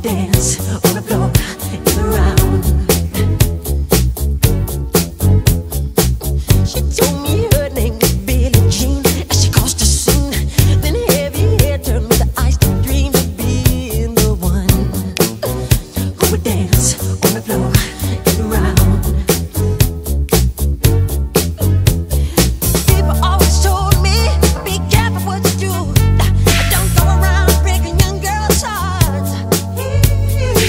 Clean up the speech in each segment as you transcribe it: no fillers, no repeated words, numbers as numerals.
dance on the floor in the round. She told me her name was Billie Jean as she crossed the scene. Then heavy hair turned with the eyes to dream of being the one who would dance on the floor in the round. People always told me, be careful what you do. Don't go around breaking young girls' hearts.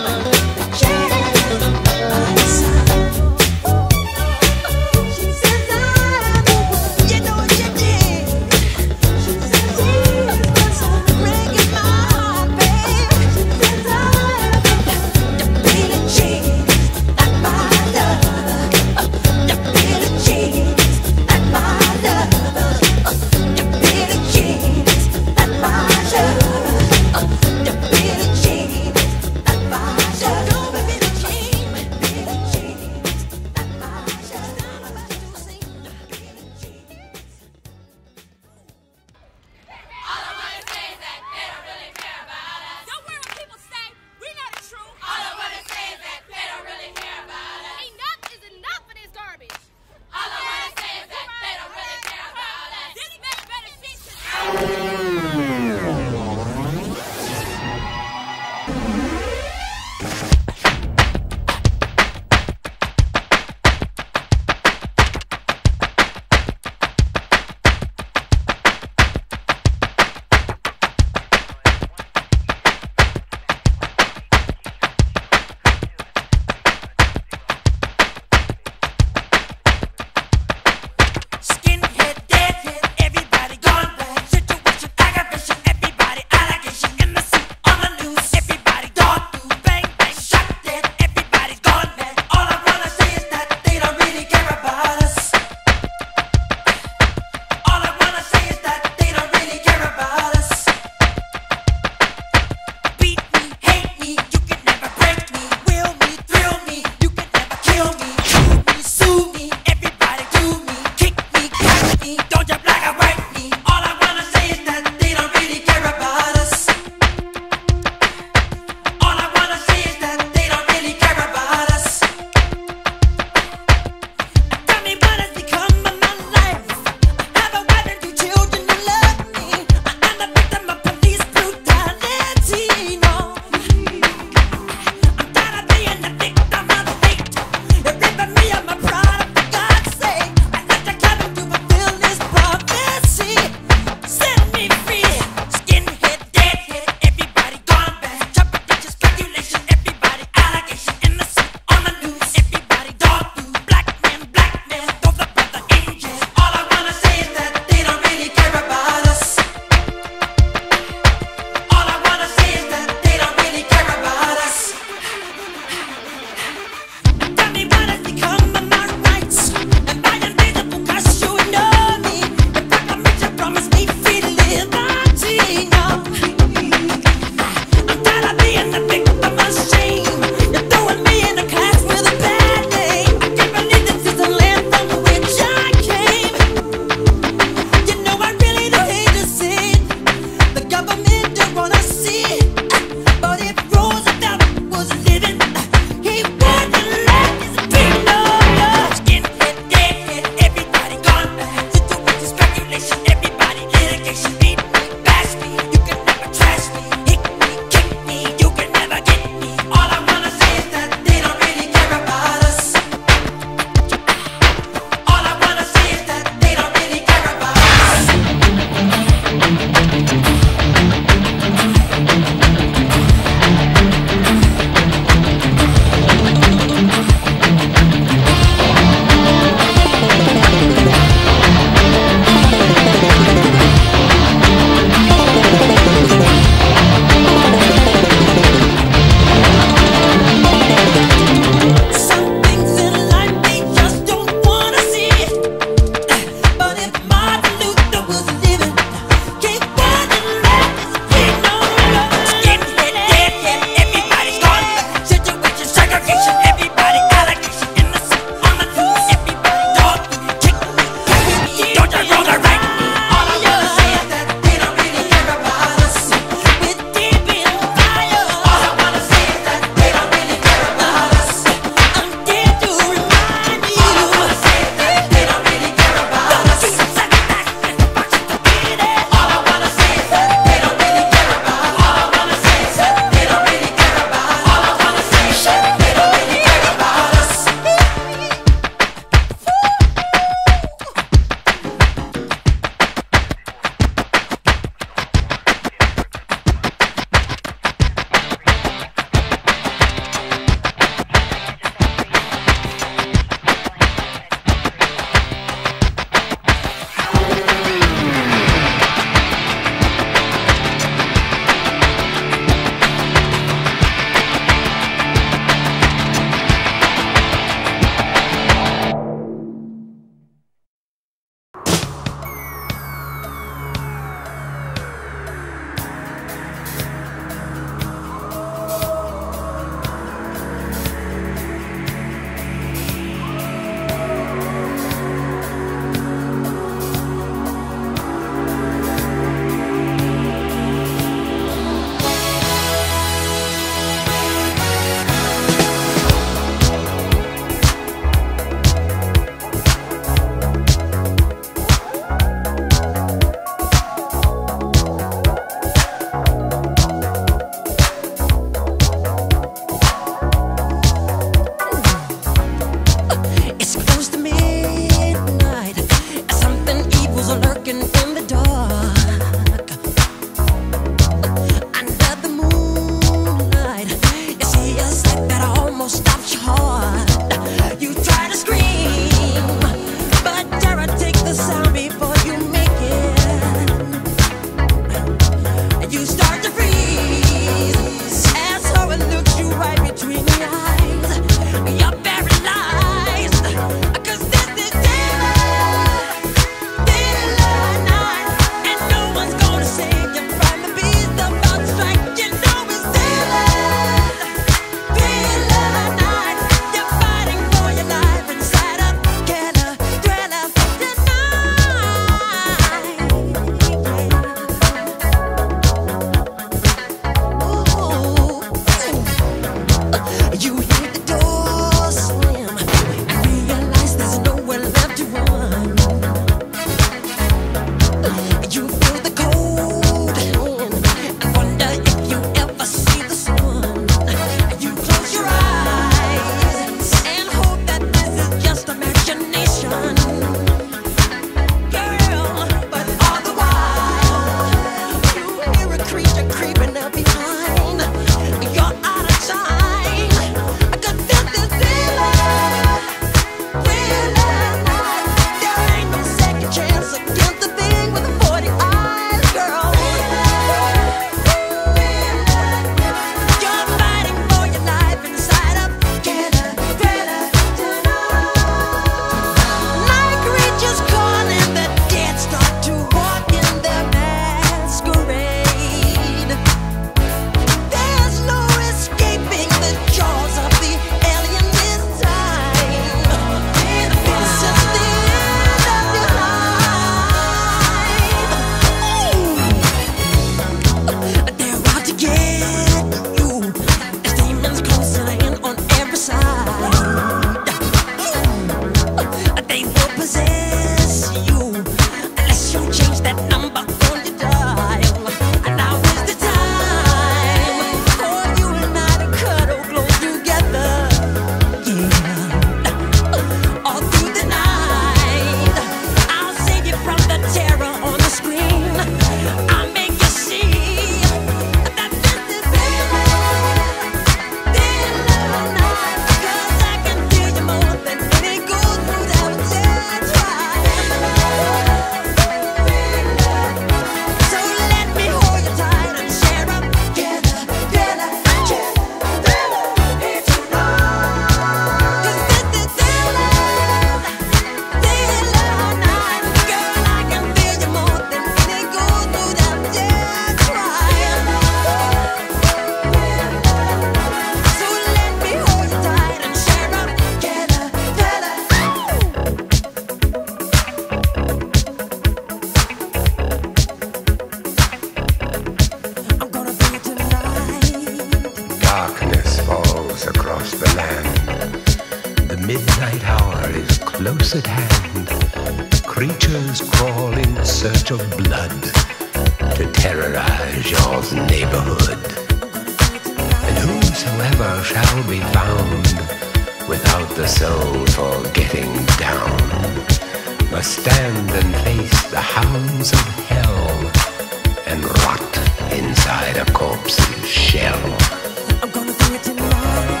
is close at hand. Creatures crawl in search of blood to terrorize your neighborhood. And whosoever shall be found without the soul for getting down must stand and face the hounds of hell and rot inside a corpse's shell. I'm gonna do it tonight.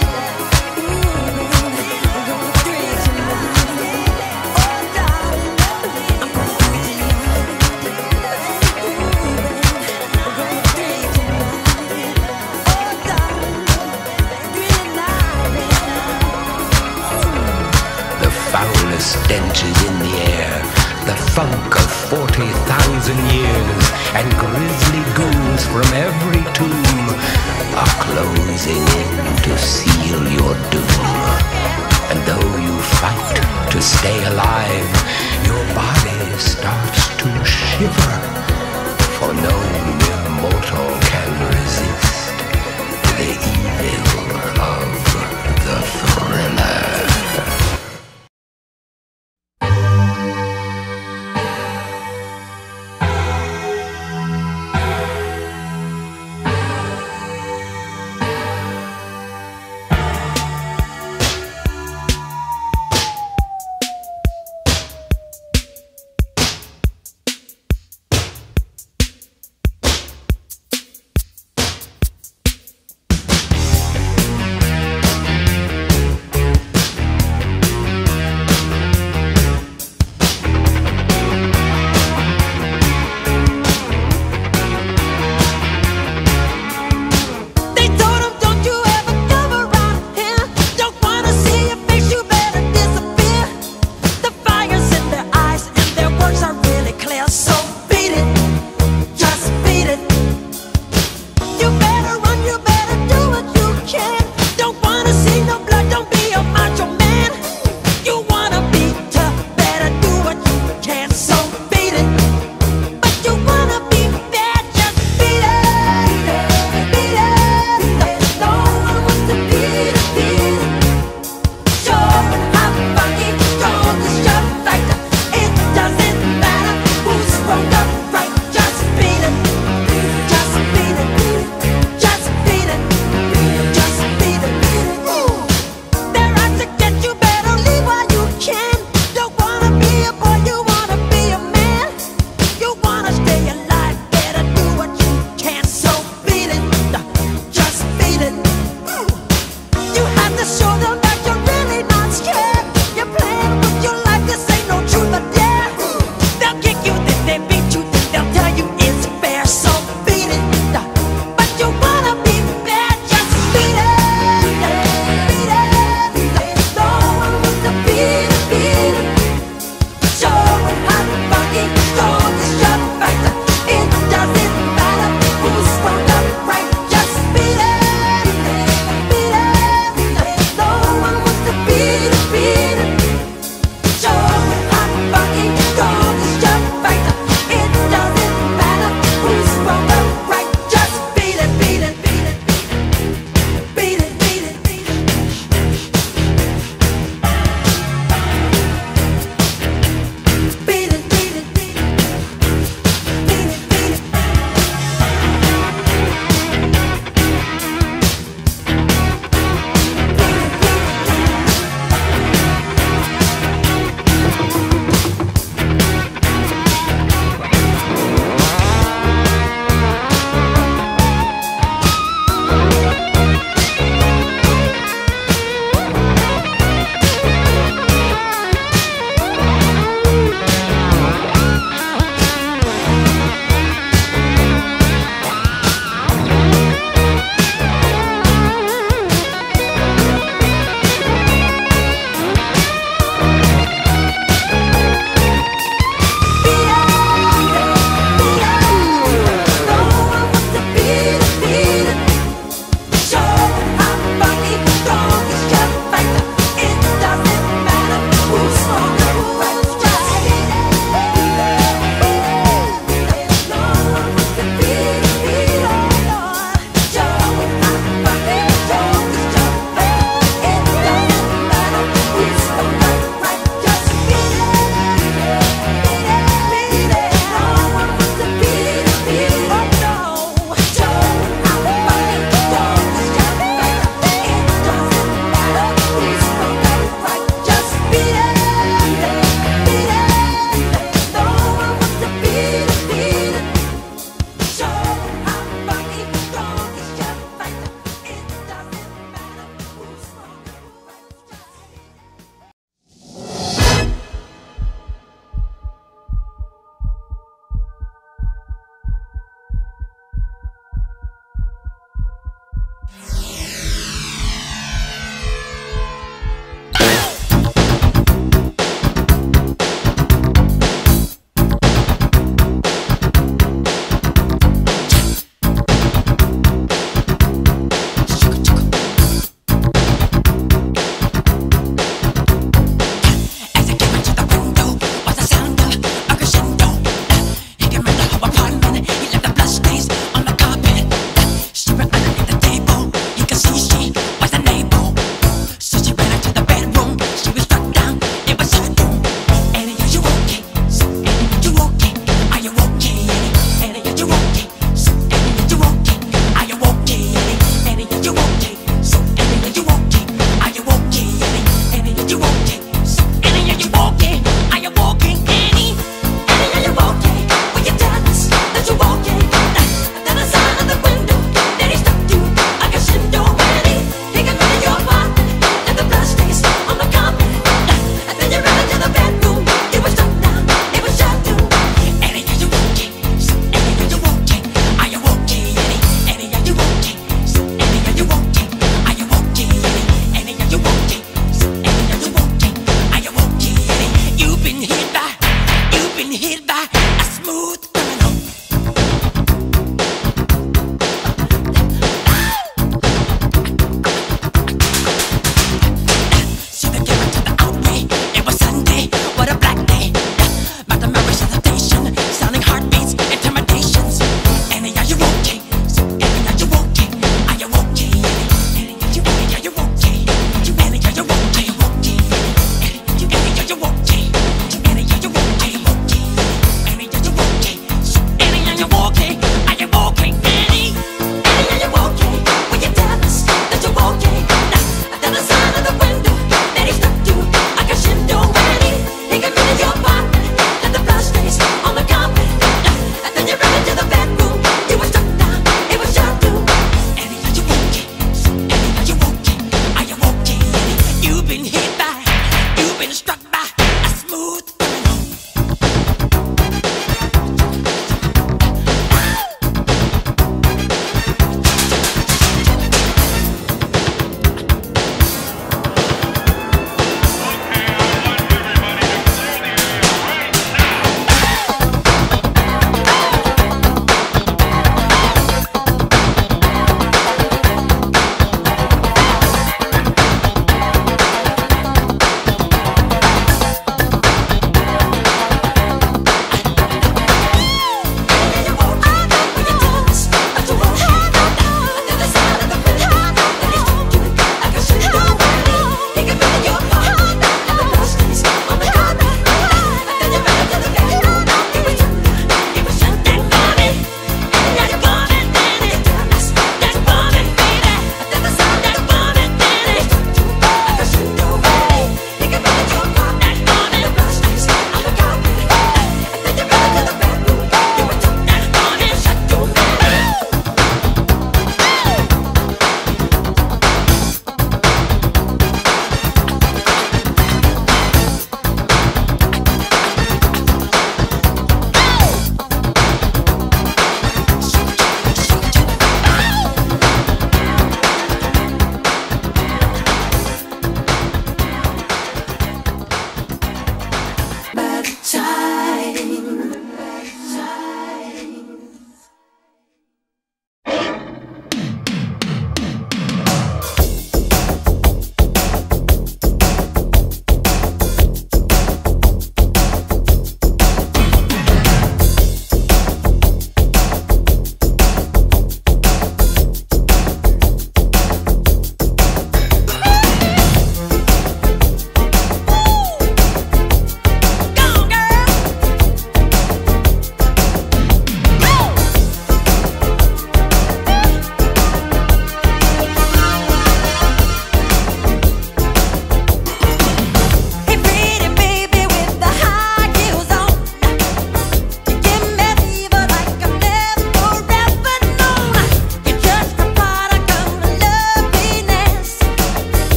Stench is in the air, the funk of 40,000 years, and grisly ghouls from every tomb are closing in to seal your doom. And though you fight to stay alive, your body starts to shiver, for no mere mortal can resist the evil of the thriller.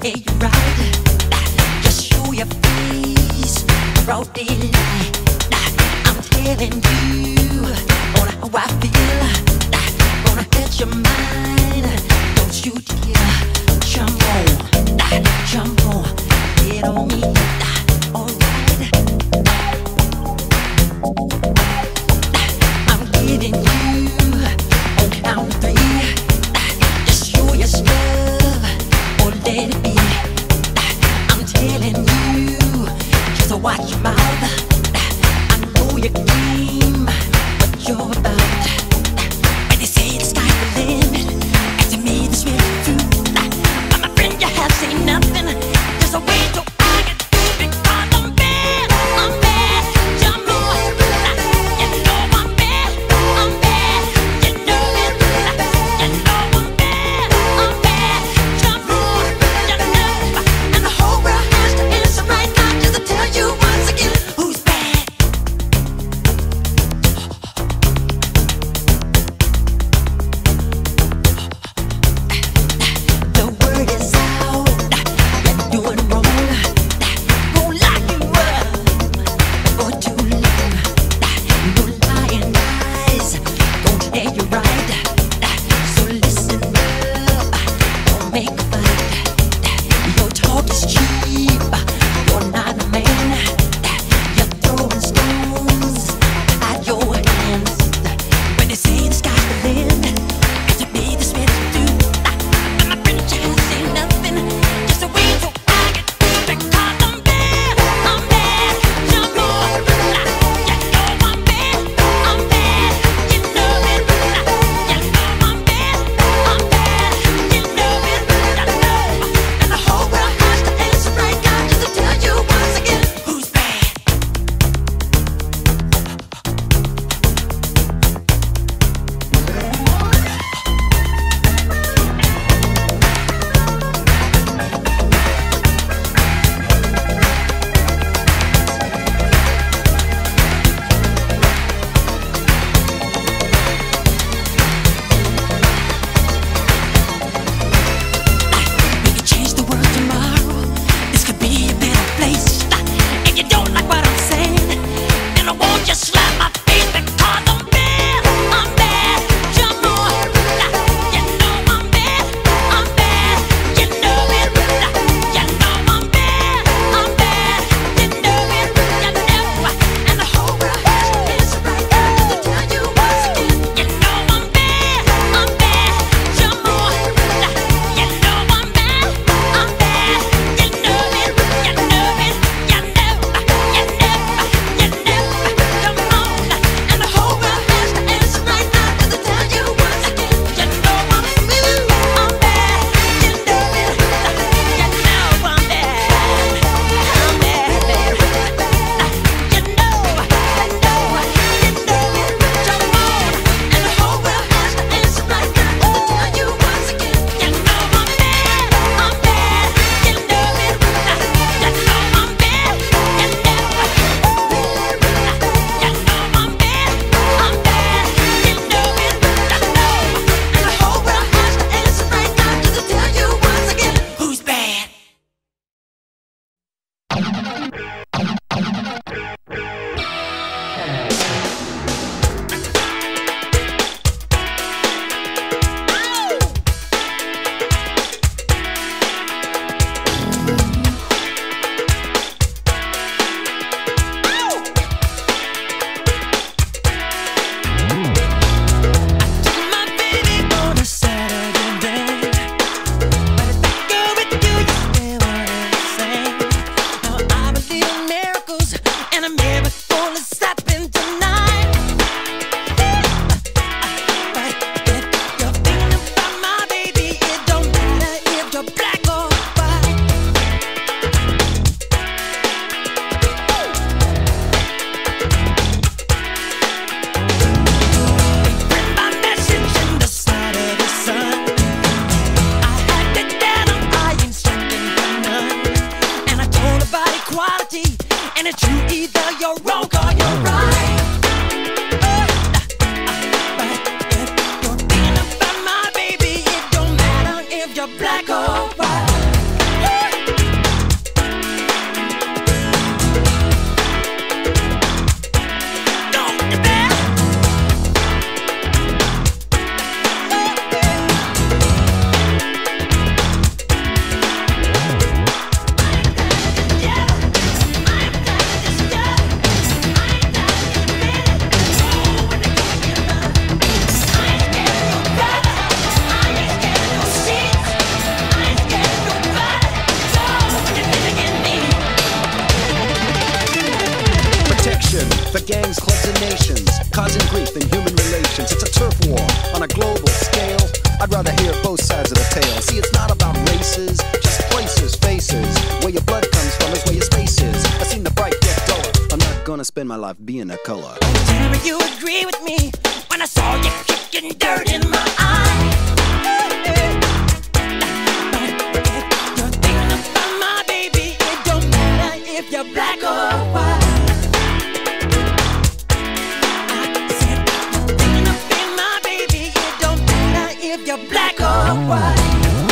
Yeah, you're right. Just show your face, broad daylight. I'm telling you on how I feel. Gonna hit your mind. Don't you dare jump on, get on me. Alright, I'm getting you on count of three. Just show your stuff or let it be. I'm telling you, just watch your mouth. I know your game, what you're about. When they say the sky's the limit, nations. It's a turf war on a global scale. I'd rather hear both sides of the tale. See, it's not about races, just places, faces. Where your blood comes from is where your space is. I've seen the bright get duller. I'm not gonna spend my life being a color. Tell me you agree with me when I saw you kicking dirt in my eye. You're thinking about my baby. It don't matter if you're black or white. I said you're thinking about my baby. It don't matter if you're black or white.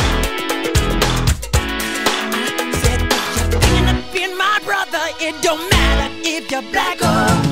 I said you're thinking of being my brother. It don't matter if you're black or white.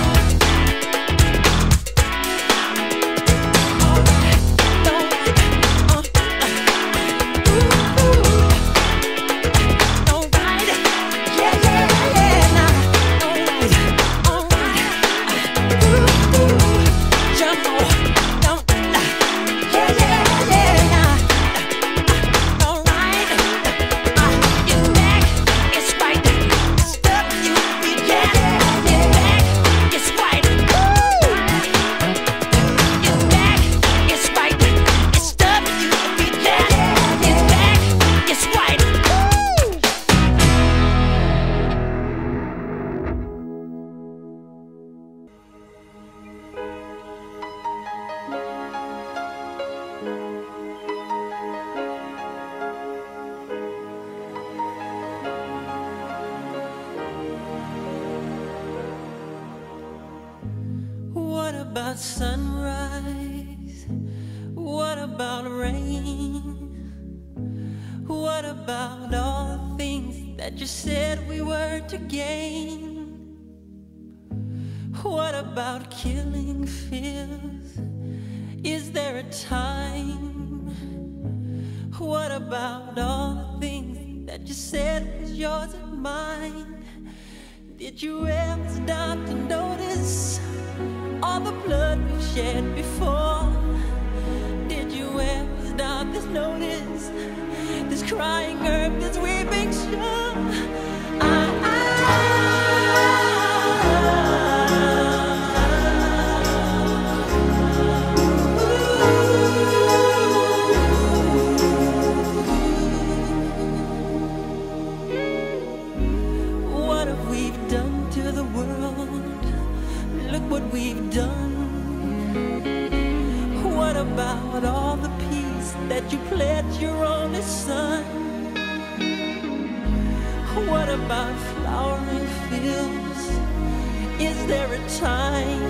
What about sunrise? What about rain? What about all the things that you said we were to gain? What about killing fears? Is there a time? What about all the things that you said was yours and mine? Did you ever stop to notice all the blood we've shed before? Did you ever stop to notice this crying earth, this weeping shore? What have we done to the world? Look what we've done. What about all the peace that you pledged your only son? What about flowering fields? Is there a time?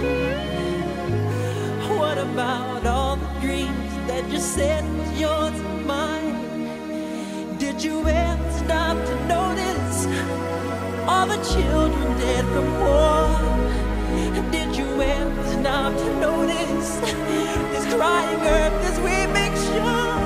What about all the dreams that you said was yours and mine? Did you ever stop to notice all the children dead from war? Did you ever stop to notice this crying earth, this weeping shore?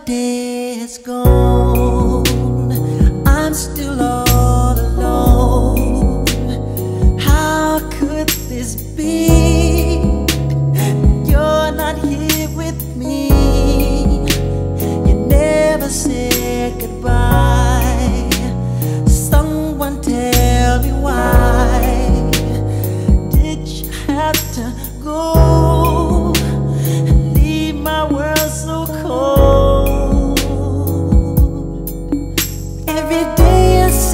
day is gone, I'm still all alone. How could this be? You're not here with me. You never said goodbye. Someone tell me why did you have to go? My world so cold. Every day I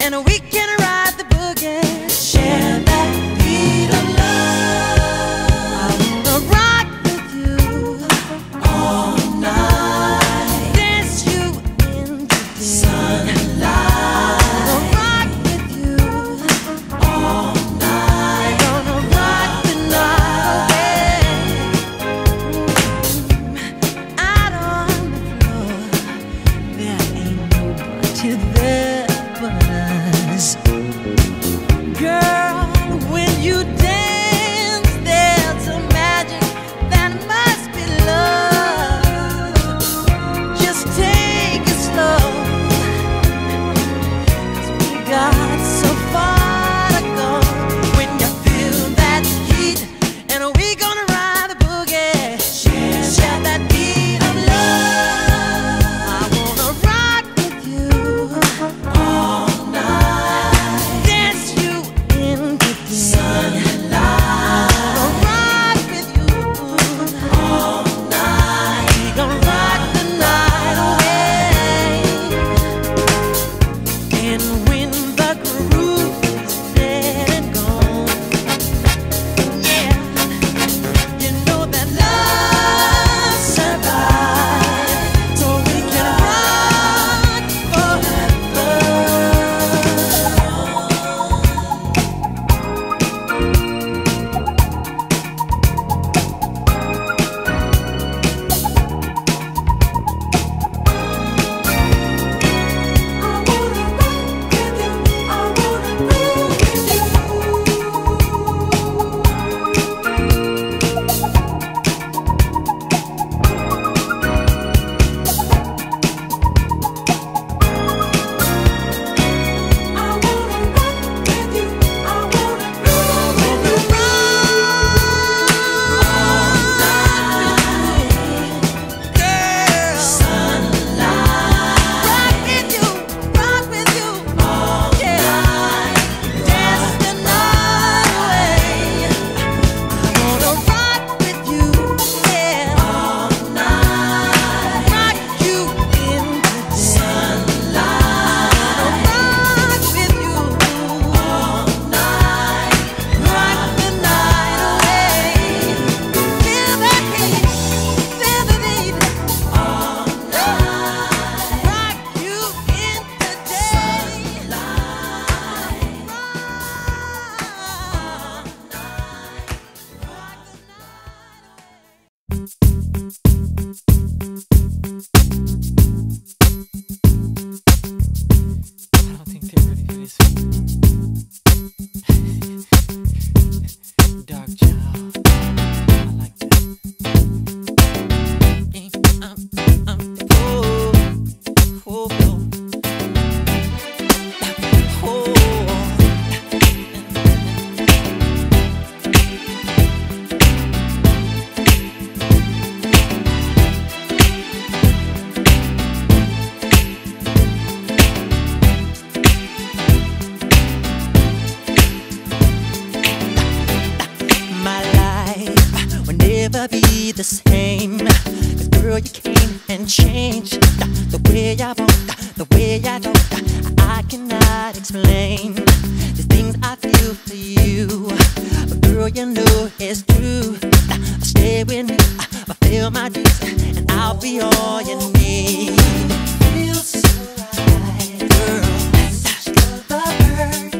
the same. 'Cause girl, you came and changed the way I walk, the way I talk. I cannot explain the things I feel for you, but girl, you know it's true. I'll stay with you, I feel my dreams, and I'll be all you need. Feels so right, girl. Such love, bird,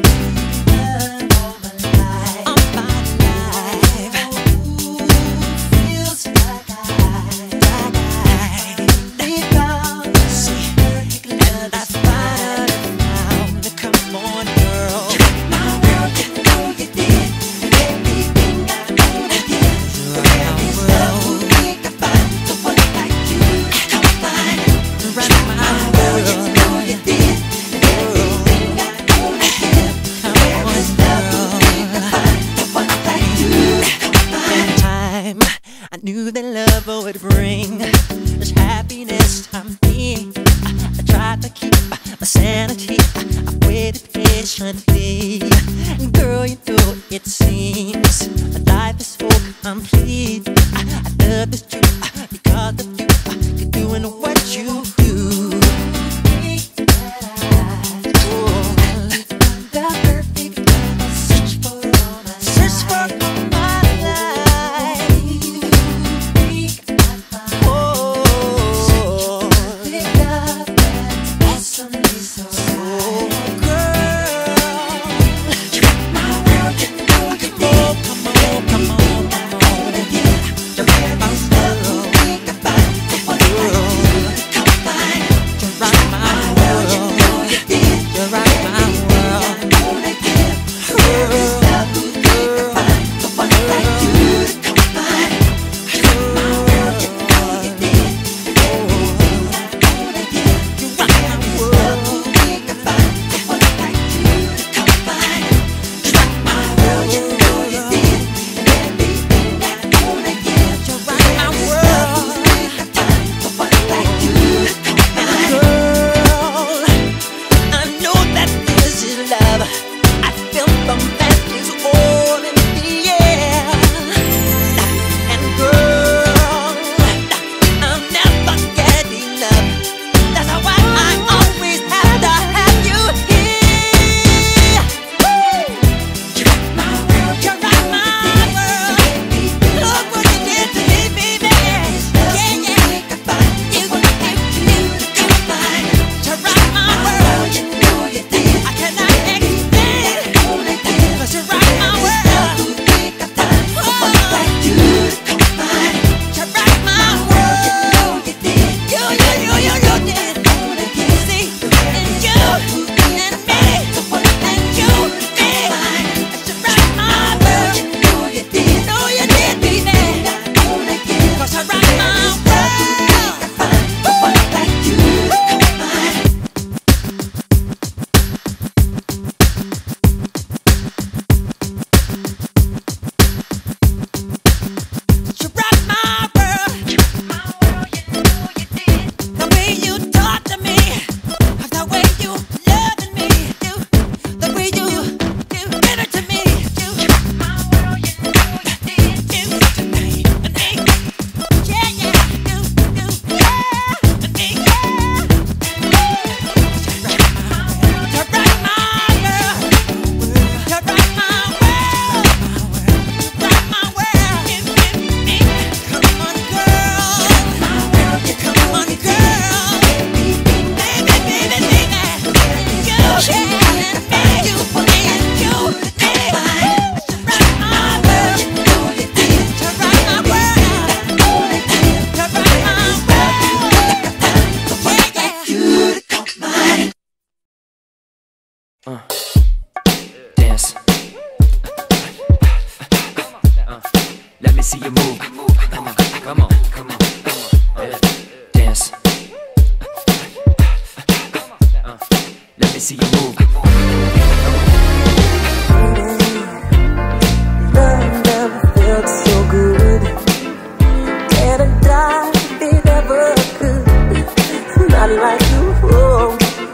all my life. All my life. Ooh, feels like I need down to see, and I find out. Come on, girl. My world, you know you did everything I wanna get. There is love who we can find someone like you. Come find right my world, you know you did everything I wanna get. There is love who we can find someone like you. Come find. Time I knew that love would bring this happiness to me. I tried to keep my sanity. I waited patiently. Girl, you know it seems life is so complete. I love this truth because of you. You're doing what you do. see you move. Love never felt so good, and I died if it ever could. Not like you, oh,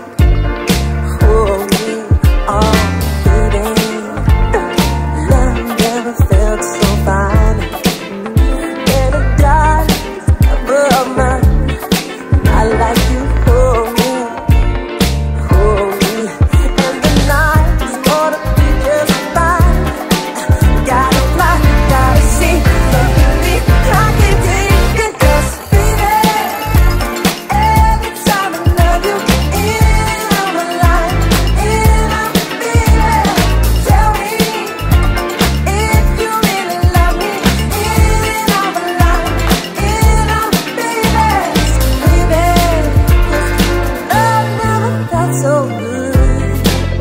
me, oh, baby. Love never felt so fine, and I died ever mine. Not like you, oh, me, and the night is gonna be just fine. Gotta fly, gotta see, baby, I can take it, 'cause baby, every time I love you, in on my life, in on baby. Tell me if you really love me, in on my life, in on baby, love never felt so good.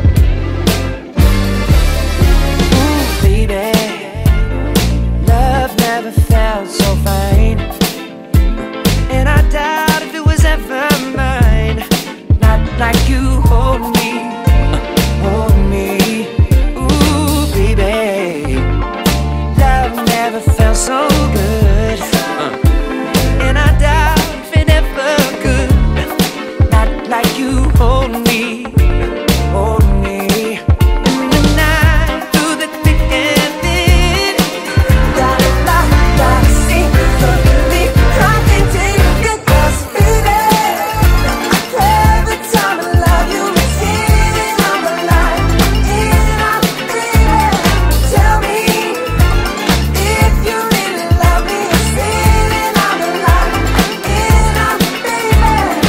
Ooh, baby, love never felt so fine, and I doubt if it was ever mine. Not like you hold me, hold me. Ooh, baby, love never felt so good, and I doubt if it ever could. Not like you hold me, hold me. In the night, through the thick and thin. Gotta fly, gotta see, baby, I can take it, 'cause baby, every time I love you, it's in on my life, in on baby. Tell me if you really love me, it's in on my life, in on baby.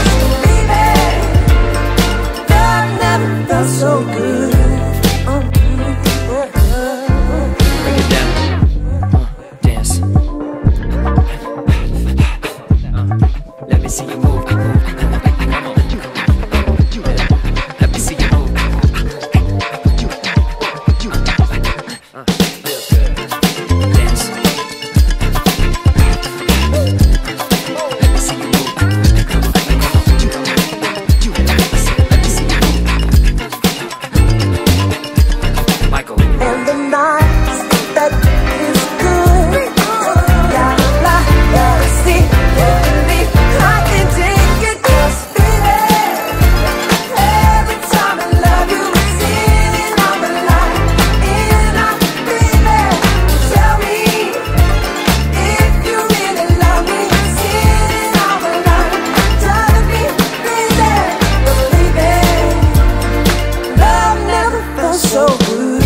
Love never felt so good. Bring it down. Dance. Let me see you move. Come on. Let me see you move. Dance. Let me see you move. Let me see you move. Michael. And the nights that is good, gotta fly, gotta see, baby, I can take it, 'cause baby, every time I love you, it's in on my life, in on baby. Tell me if you really love me, it's in on my life, drive me crazy, but baby, love never felt so good.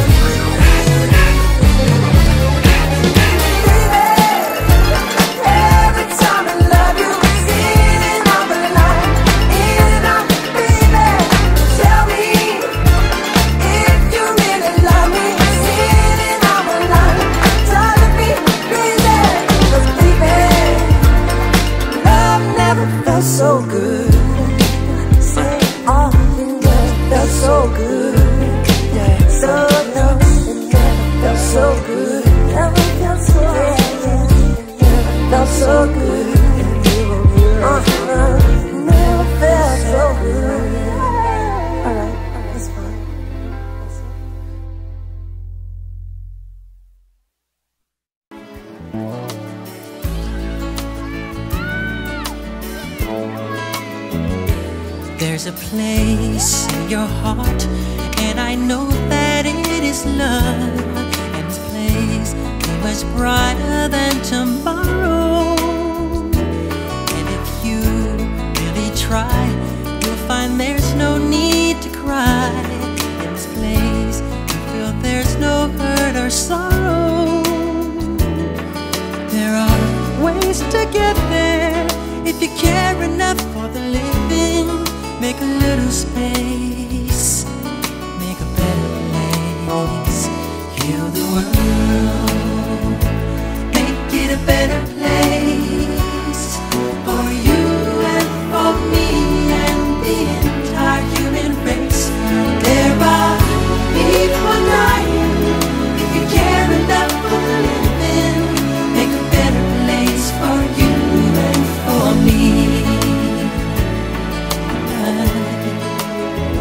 Every time I love you, it's in on my life, in on baby. Tell me if you really love me, it's in on my life, driving me crazy, 'cause baby, love never felt so good. Say all it never felt so good. So no, it never felt so good. Never felt so good. Felt so good. Never felt so good. Alright, that's fine. There's a place in your heart, and I know that it is love. And this place is much brighter than tomorrow. And if you really try, you'll find there's no need to cry. In this place, you feel there's no hurt or sorrow. There are ways to get there if you care enough for the living. Make a little space, make a better place. Heal the world, make it a better place for you and for me and the entire human race. There are people dying. If you care enough for the living, make a better place for you and for me.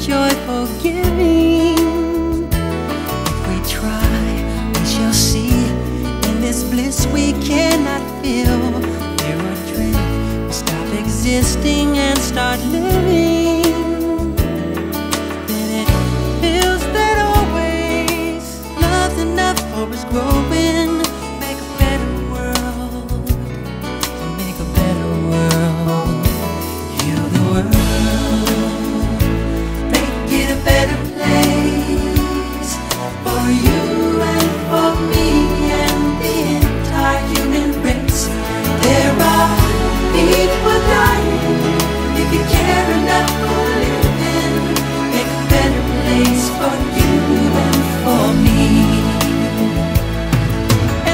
joyful giving. If we try, we shall see. In this bliss we cannot feel. There are dreams. We stop existing and start living. Then it feels that always love's enough for us growing. Make a better world. Make a better world. Heal the world. Make it a better place for you and for me and the entire human race. There are people dying. If you care enough for living, make a better place for you and for me.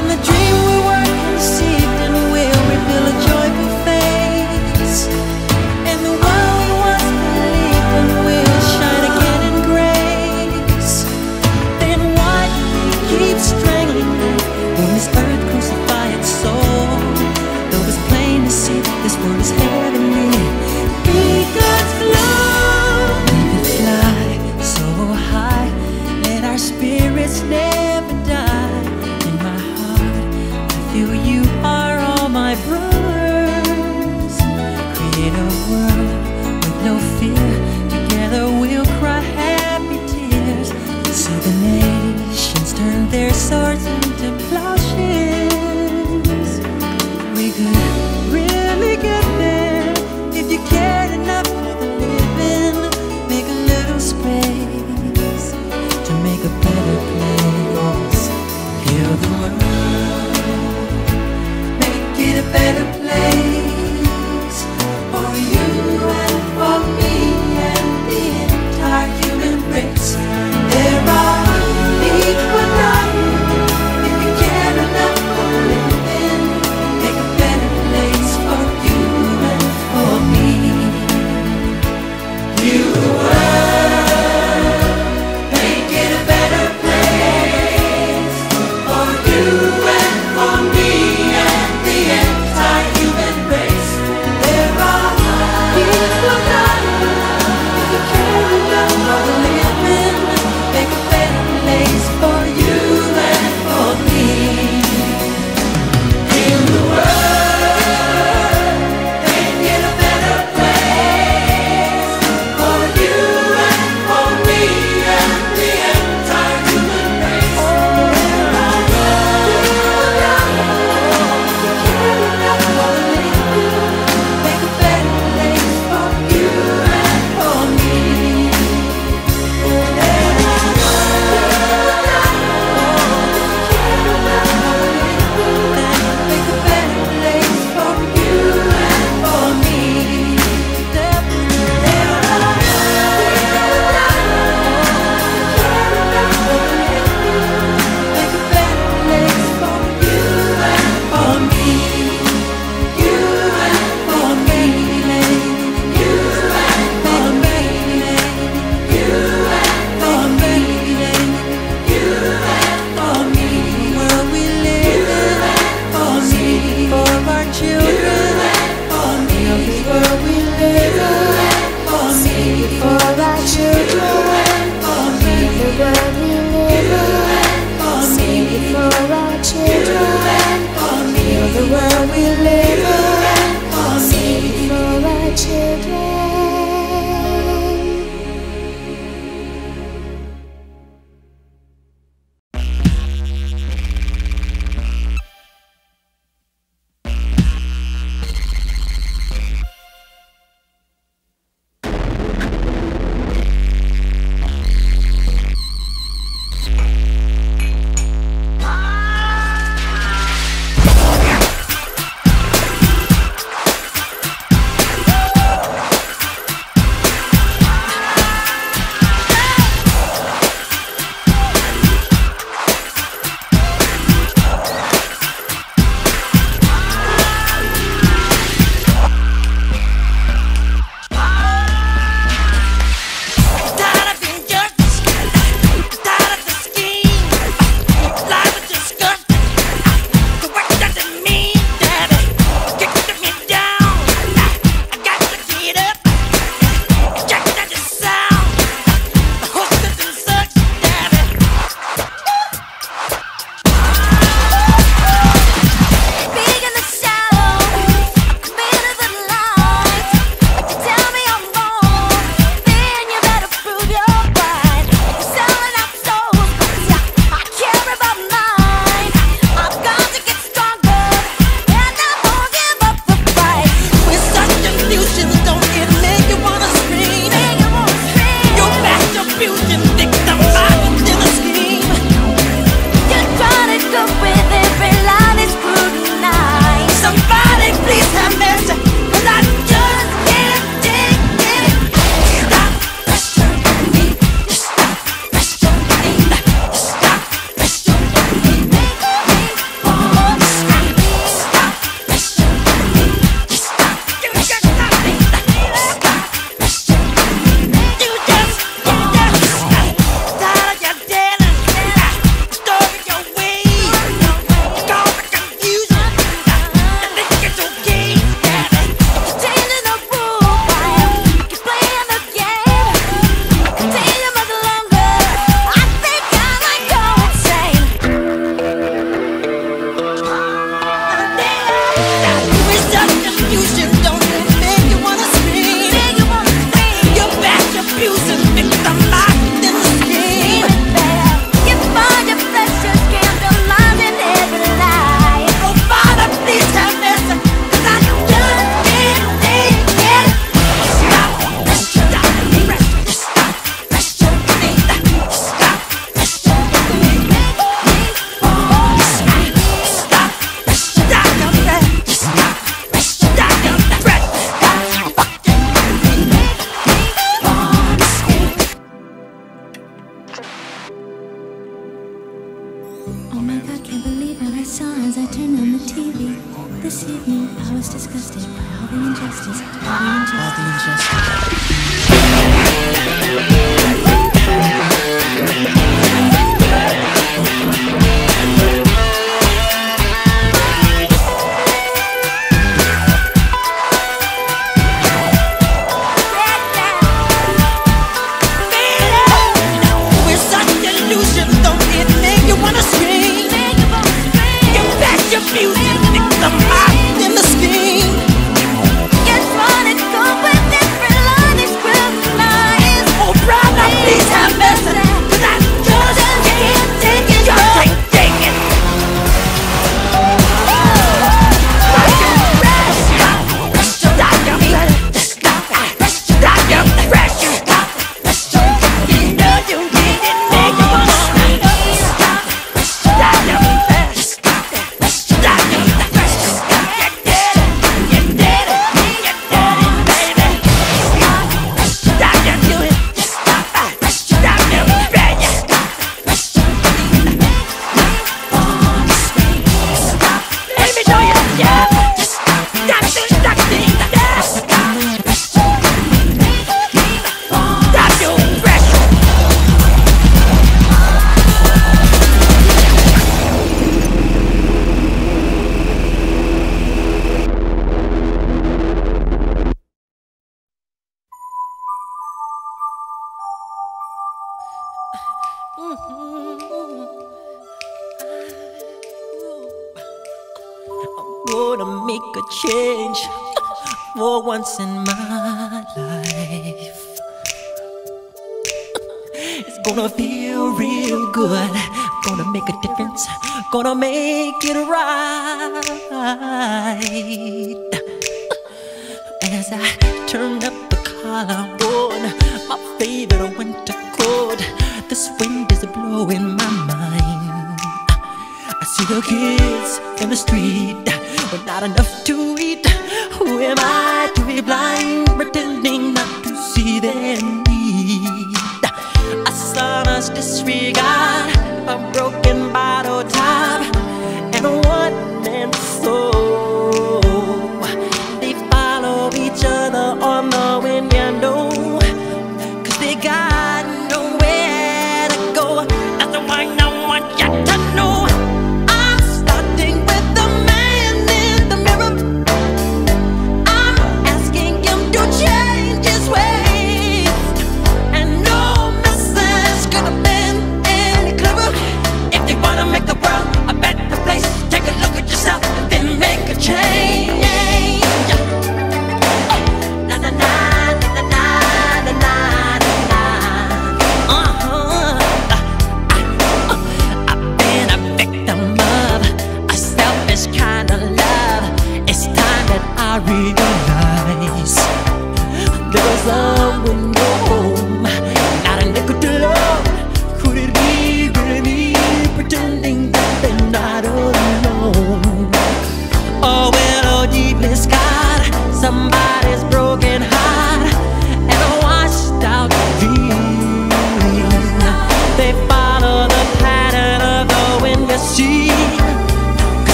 Oh my God, can't believe what I saw as I turned on the TV. This evening, I was disgusted by all the injustice, all the injustice. We're such illusions, don't it make you wanna scream? You bet your music, it's the mind in the scheme. Yes, wanna go with different line, it's real nice. Oh, brother, please have mercy, 'cause I just can't take it. Just can't take it. Gonna make a change for once in my life. It's gonna feel real good. Gonna make a difference. Gonna make it right. As I turn up the collar on my favorite winter coat, this wind is blowing my mind. I see the kids in the street with not enough to eat. Who am I to be blind, pretending not to see their need? A sonorous disregard, a broken bottle top, and a one-man soul. They follow each other on the wind, you know, 'cause they got nowhere to go. That's why I want you to know.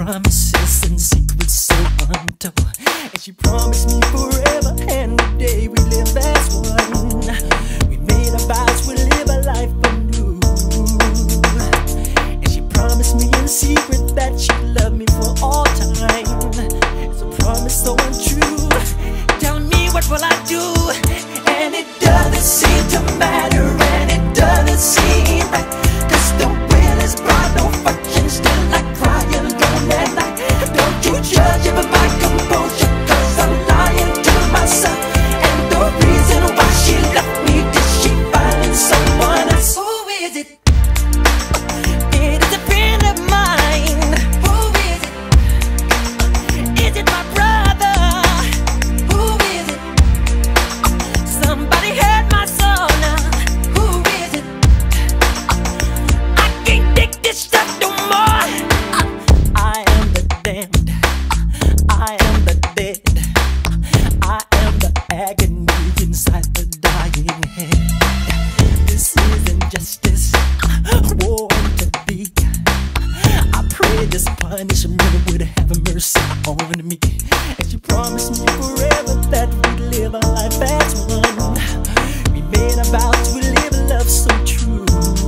promises and secrets so untold. And she promised me forever, and today we live as one. We made our vows, we live a life anew. And she promised me in secret that she'd love me for all time. It's a promise so untrue. Tell me, what will I do? And it doesn't seem to matter, and it doesn't seem right, 'cause the will is bright, no fucking still I cry alone at night. Don't you judge it by my composure, 'cause I'm lying to myself. And the reason why she left me, did she find someone else? Who is it? It is a friend of mine. Who is it? Is it my brother? Who is it? Somebody hurt my soul now. Who is it? I can't take this stuff no more. I am the damned. I am the dead. I am the agony inside the dying head. This isn't justice. War to be. I pray this punishment would have mercy on me. And she promised me forever that we'd live a life as one. We made a vow to live a love so true.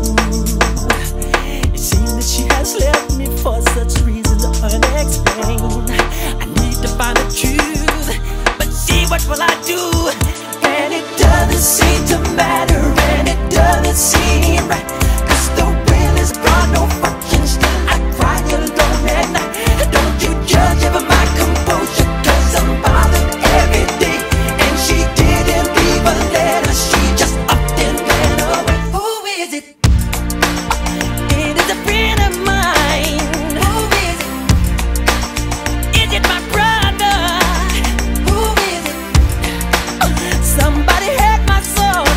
It seems that she has left me for such reasons unexplained. I need to find the truth, but see, what will I do? And it doesn't seem to matter, and it doesn't seem right, 'cause the will is gone, no fucking still I cry alone at night. Don't you judge ever my composure, 'cause I'm bothered every day. And she didn't leave a letter, she just upped and ran away. Who is it? It is a friend of mine. Who is it? Is it my brother? Who is it? Somebody hurt my soul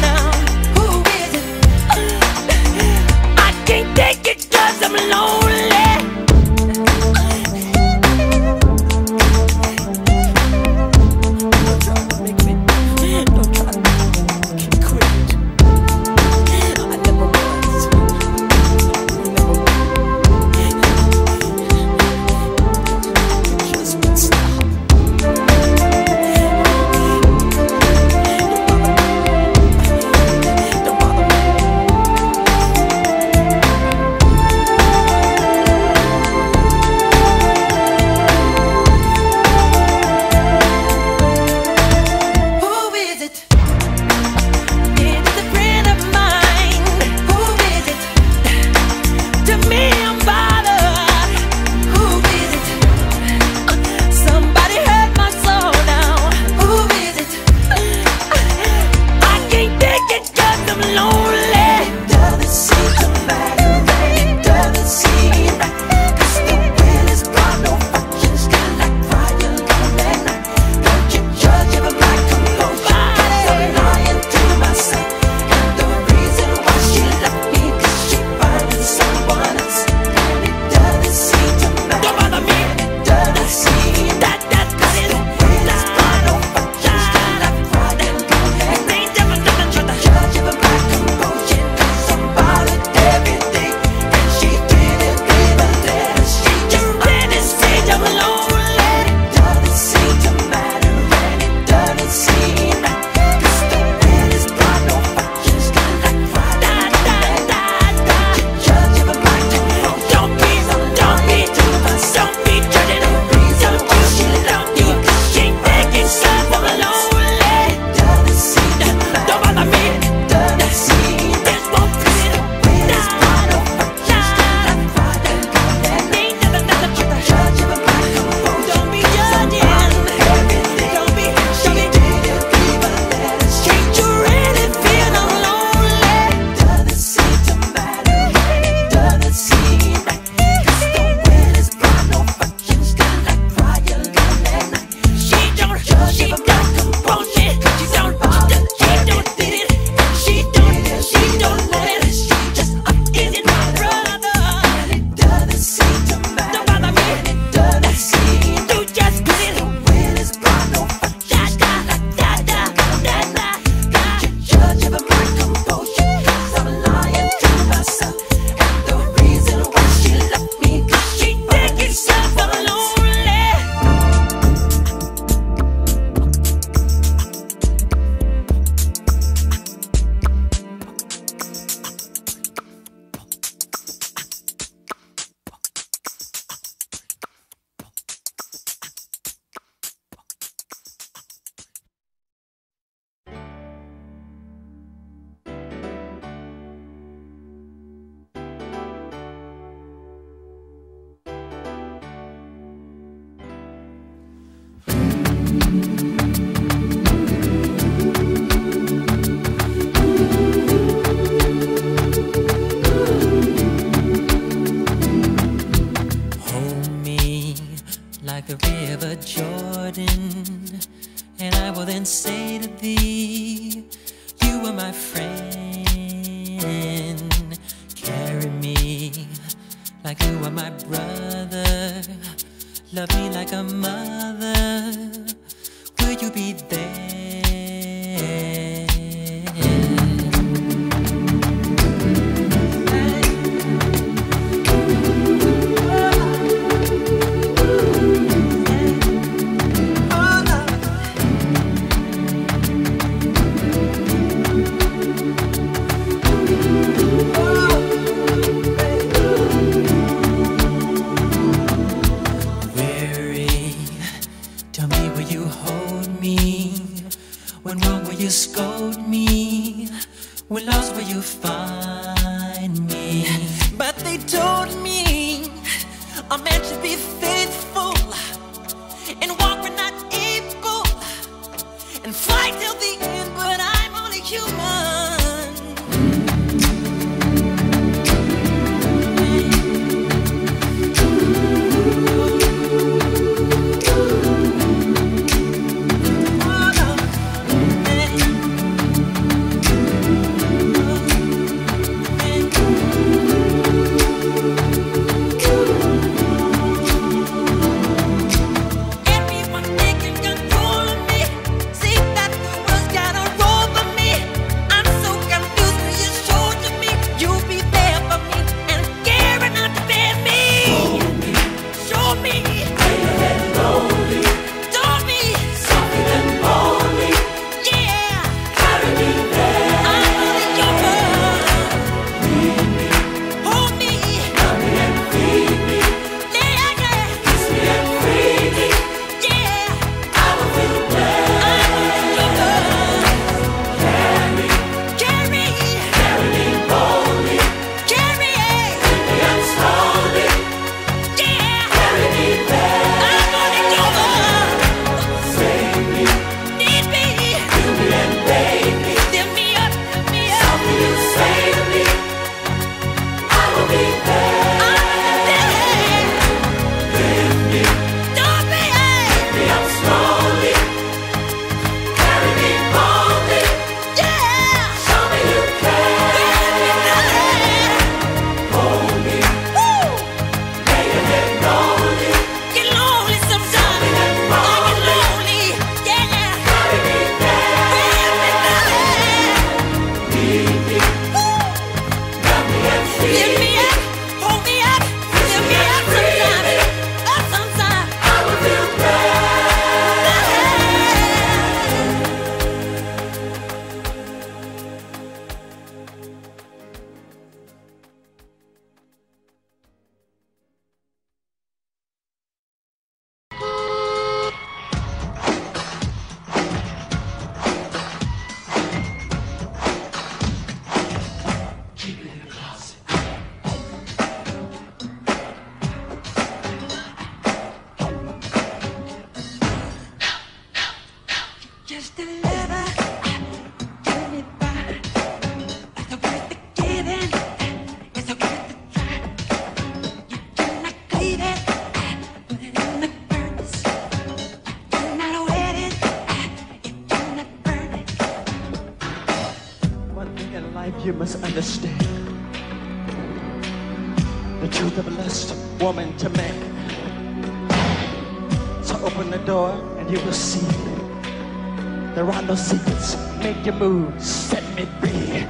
like the river Jordan, and I will then say to thee, you are my friend. Carry me like you are my brother. Love me like a mother. Will you be there? You scold me, when lost will you find me? But they told me a man should be faithful and walk when not able and fight till the end, but I'm only human. You must understand the truth of lust, woman to man. So open the door and you will see there are no secrets. Make your move, set me free.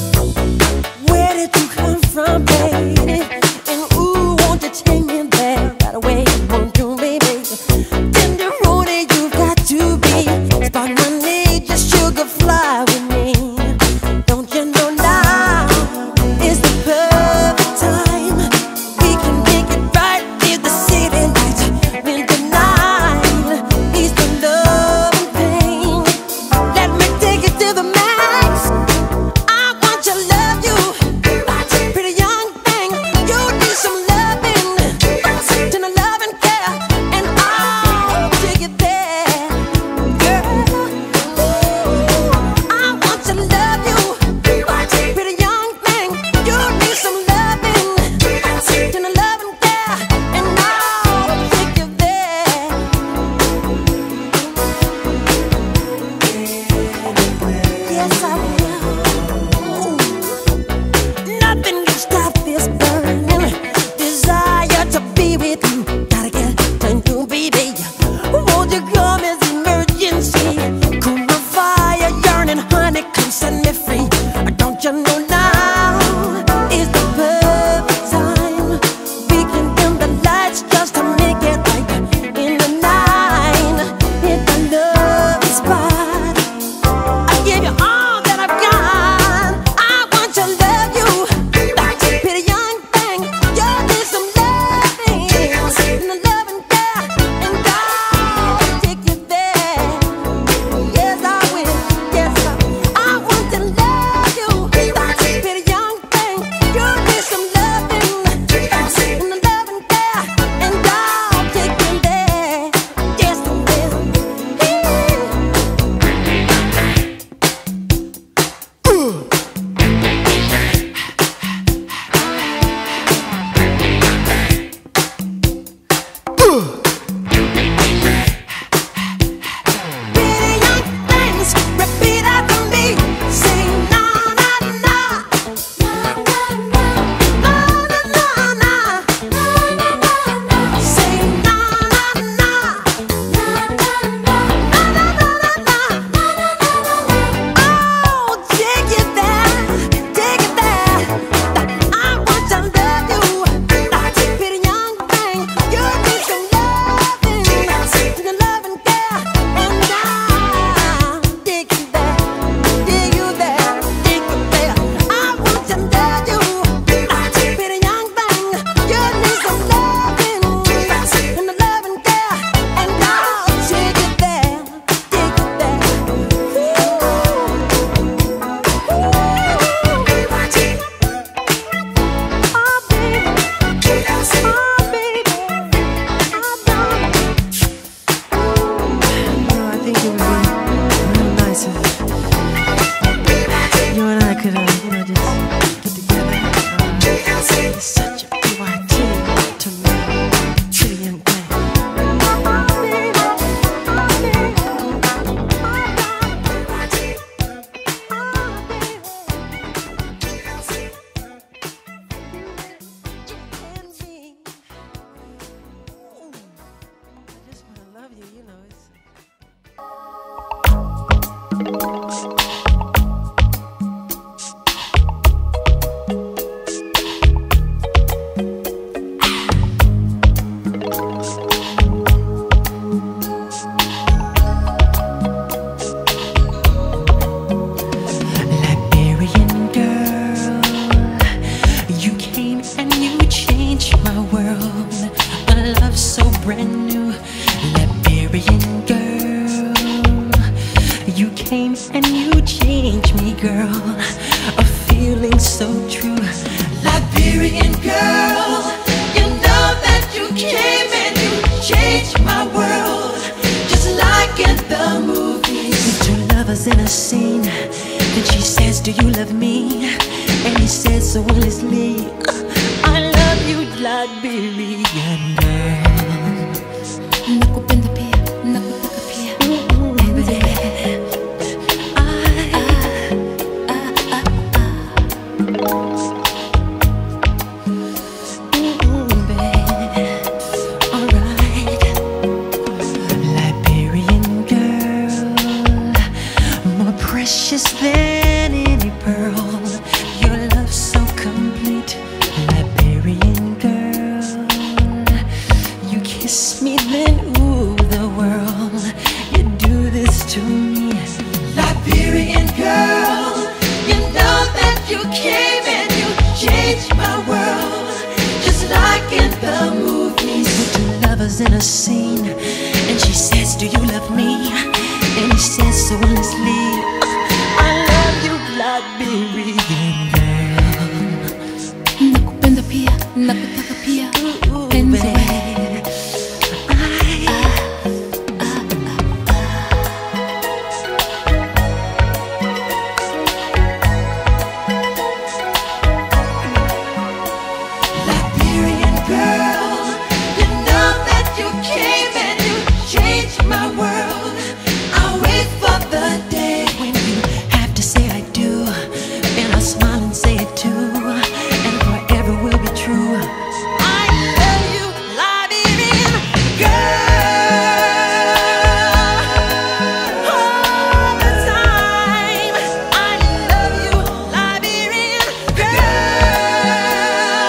Where did you come from, baby? And ooh, won't you take me there? you changed my world. A love so brand new, Liberian girl. You came and you changed me, girl. A feeling so true, Liberian girl. You know that you came and you changed my world, just like in the movies. Two lovers in a scene, and she says, do you love me? And he says so honestly, I love you, Liberian girl. Nakupenda pia, nakutaka pia. Precious than any pearl, your love so complete, Liberian girl. You kiss me, then ooh, the world. You do this to me, Liberian girl. You know that you came and you changed my world, just like in the movies. With two lovers in a scene, and she says, do you love me? And he says so honestly, I love you, Liberian girl. Nakupenda pia, nakutaka pia. Penzi wewe. Liberian girl, you know that you came and you changed my world. I'll wait for the day when you have to say I do, and I'll smile and say it too, and forever will be true. I love you, Liberian girl. All the time, I love you, Liberian girl.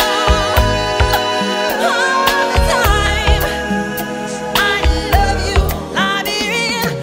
All the time, I love you, Liberian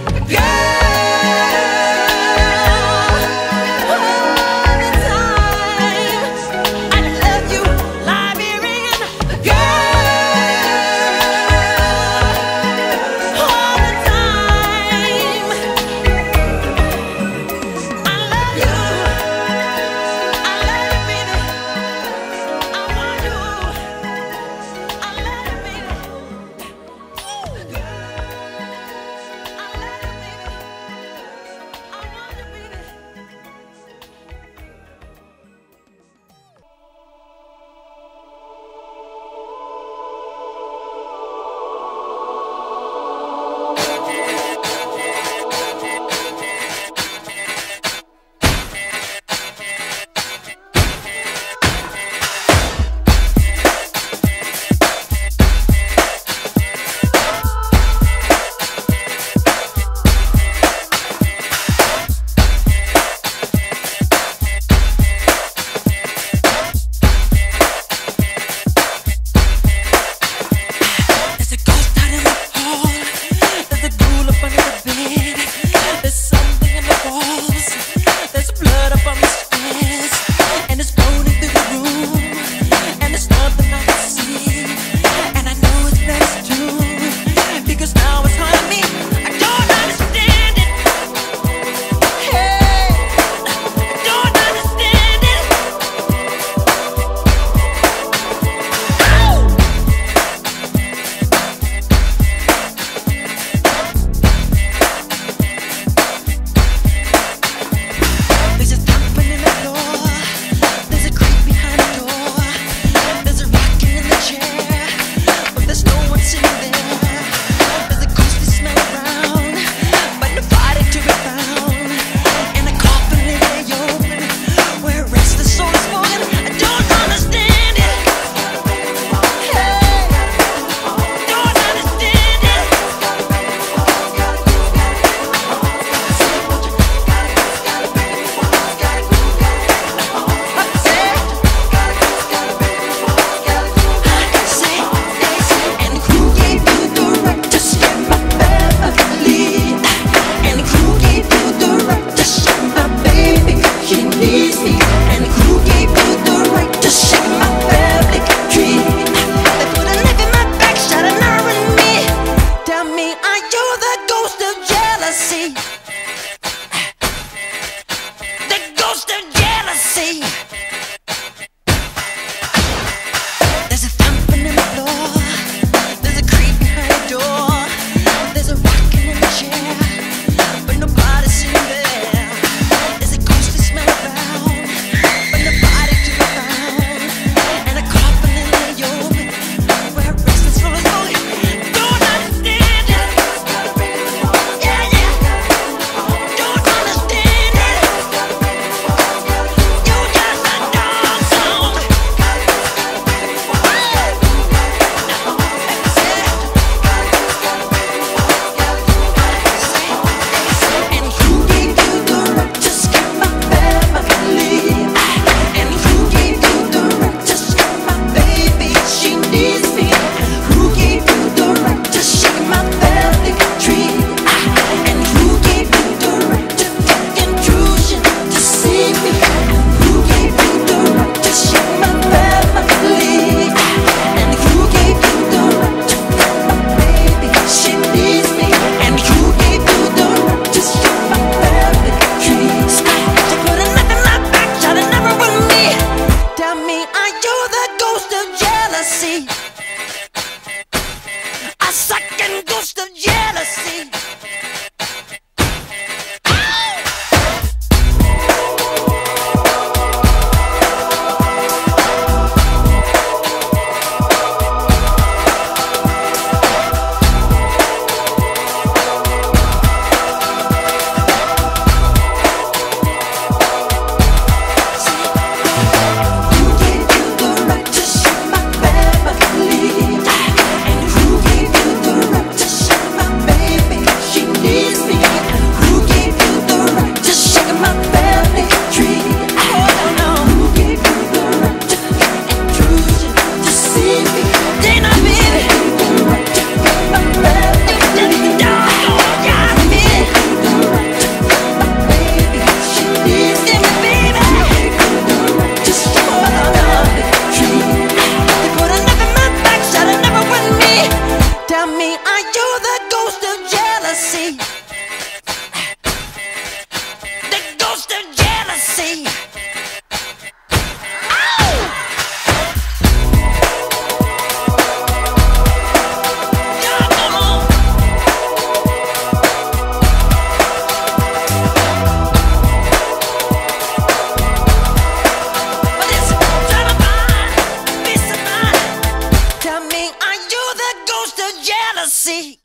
jealousy.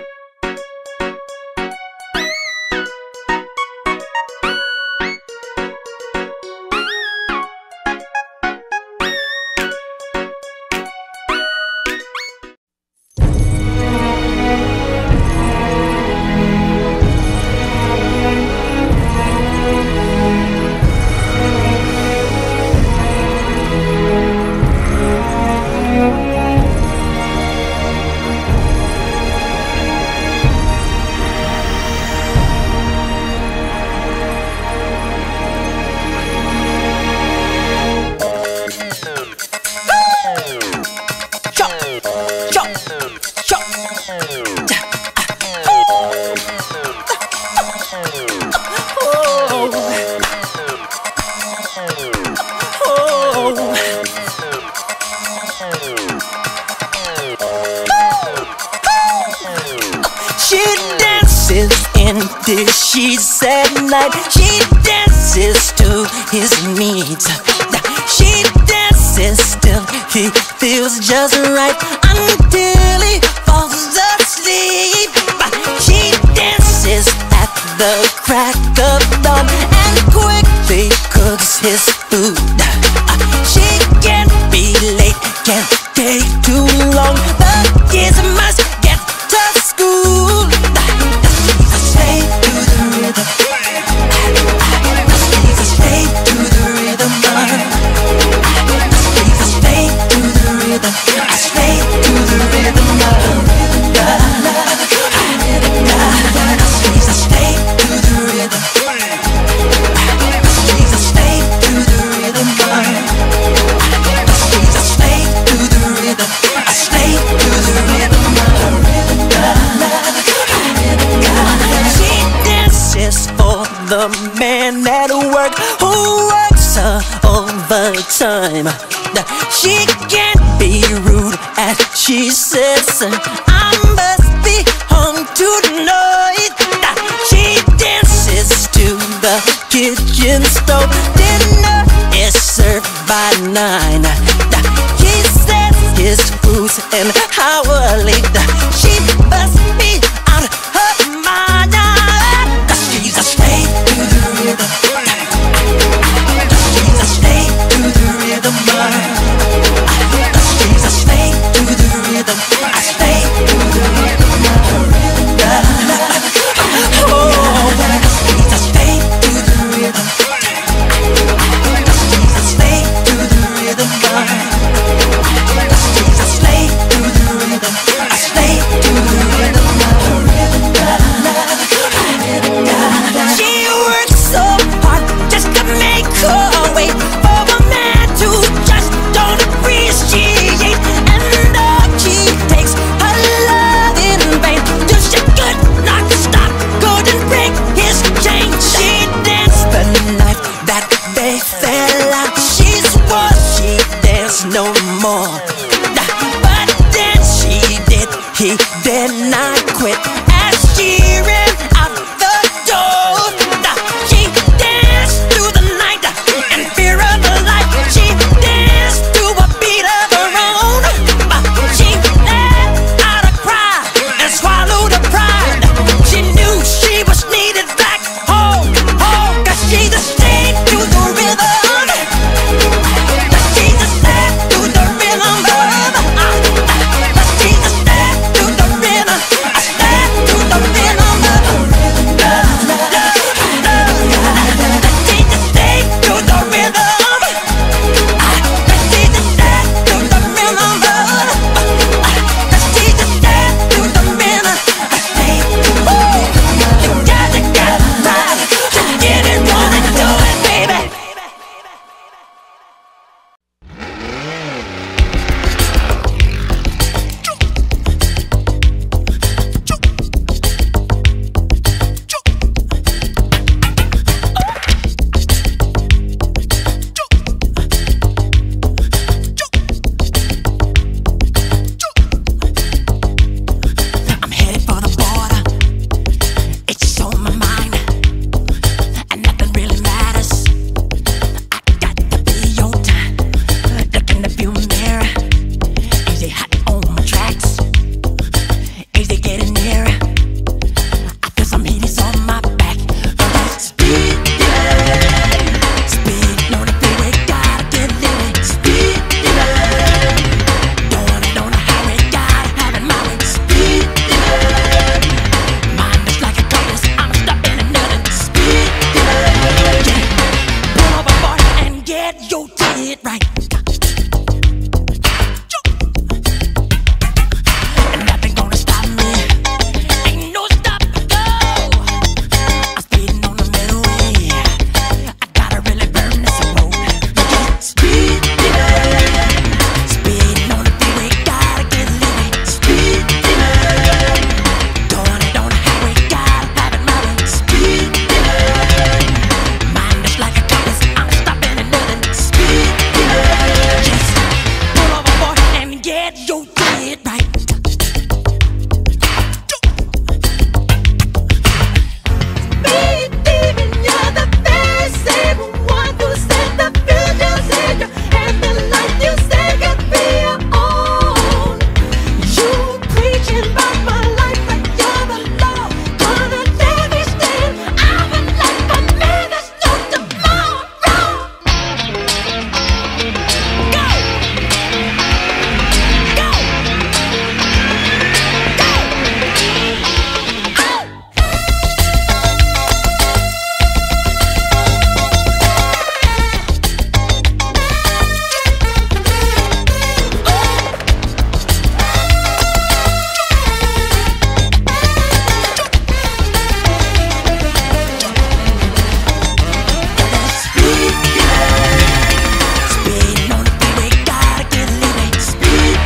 She dances in the sheets at night. She dances to his needs. She dances till he feels just right until he falls asleep. She dances at the crack of dawn and quickly cooks his food. She can't be late, can't take too long. The kids must get to school. Stay to the rhythm. Stay to the rhythm. Stay to the rhythm. Stay to the rhythm. Stay to the rhythm. Stay to the rhythm. Stay to the rhythm. Stay to the rhythm. She dances for the man at work who works overtime. She can't be rude as she says, I must be home tonight. She dances to the kitchen stove. Dinner is served by 9. He says his food's an hour late. She must be out of her mind. She's a stay to the rhythm. She's a stay to the rhythm. She's a stay to the rhythm. I stay to the rhythm. Oh, she's a stay to the rhythm. She's a stay to the rhythm. She's a stay to the rhythm. I stay to the rhythm. She works so hard just to make her way for a man to just don't appreciate. And though she takes her love in vain, till she could not stop, couldn't break his chain. She danced the night that they fell out. She swore she danced no more, but then she did. He did not quit as she ran out the door. She danced through the night in fear of her life. She danced to a beat of her own. She let out a cry and swallowed her pride. She knew she was needed back home, home. 'Cause she's a stay to the rhythm. She's a stay to the rhythm. She's a stay to the rhythm. A stay get your head right. Speed demon, you're the very same one who said the future's in your hand, the life you say could be your own. You preaching about my life like you're the law, gonna never stand. I'm a life, a man that's no tomorrow. Go! Go! Speed on the freeway, gotta get living. Speed,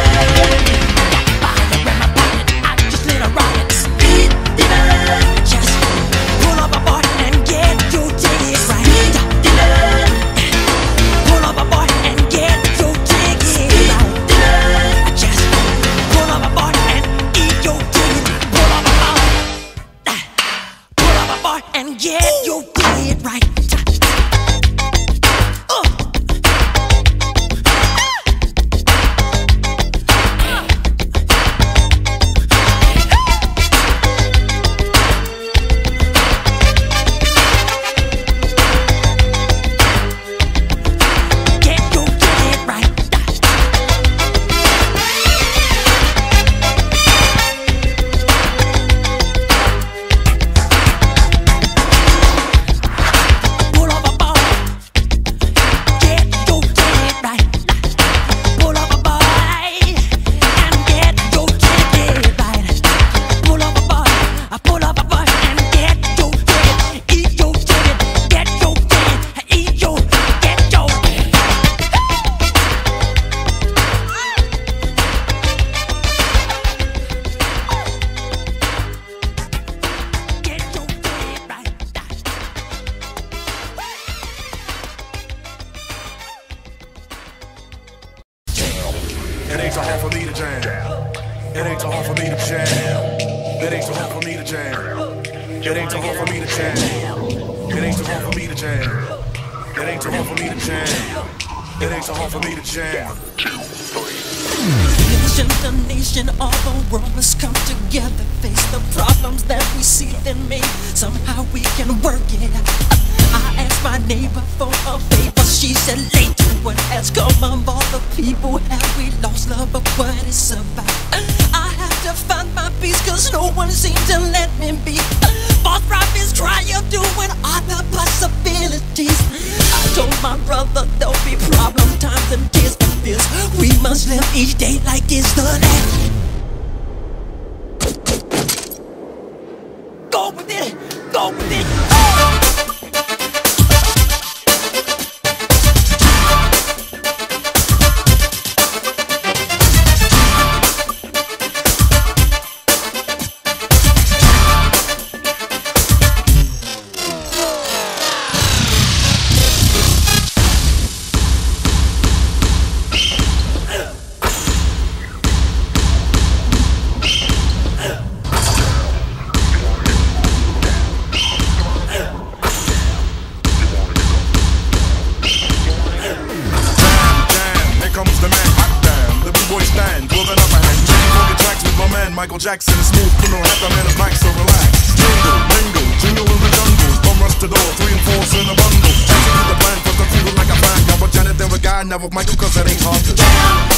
fire in my pocket, I just lit a rocket. Speed, just pull up a boy and get your ticket right. Pull up a boy and get your ticket right. Just pull up a boy and eat your ticket. Pull up a boy and get your ticket right. Get your ticket right. Pull up a boy. Get your ticket right. Pull up a boy and get your ticket right. Pull up a boy. Pull up a boy and get your ticket. Eat your ticket. Get your ticket. Eat your. Get your. Get your ticket right. It ain't so hard for me to jam. It ain't so hard for me to jam. It ain't so hard for me to jam. It ain't so hard for me to jam. It ain't so hard for me to jam. It ain't so hard for me to jam. It ain't so hard for me to jam. Vision, the nation, all the world must come together, face the problems that we see, then maybe somehow we can work it out. I asked my neighbor for a favor, she said, "Late, what has come of all the people? Have we lost love of what it's about?" I have to find my peace, cause no one seems to let me be. False prophets try of doing other possibilities. I told my brother there'll be problem times and tears for this. We must live each day like it's the last. Go with it, go with it. Michael Jackson is smooth, criminal, half the man is nice, so relax. Jingle, mingle, jingle in the jungle. From rush to door, 3 and 4's in a bundle. Answer to the plan, cause the feeling like a fan. Y'all but Janet, there a guy, never Michael, cause that ain't hard to do.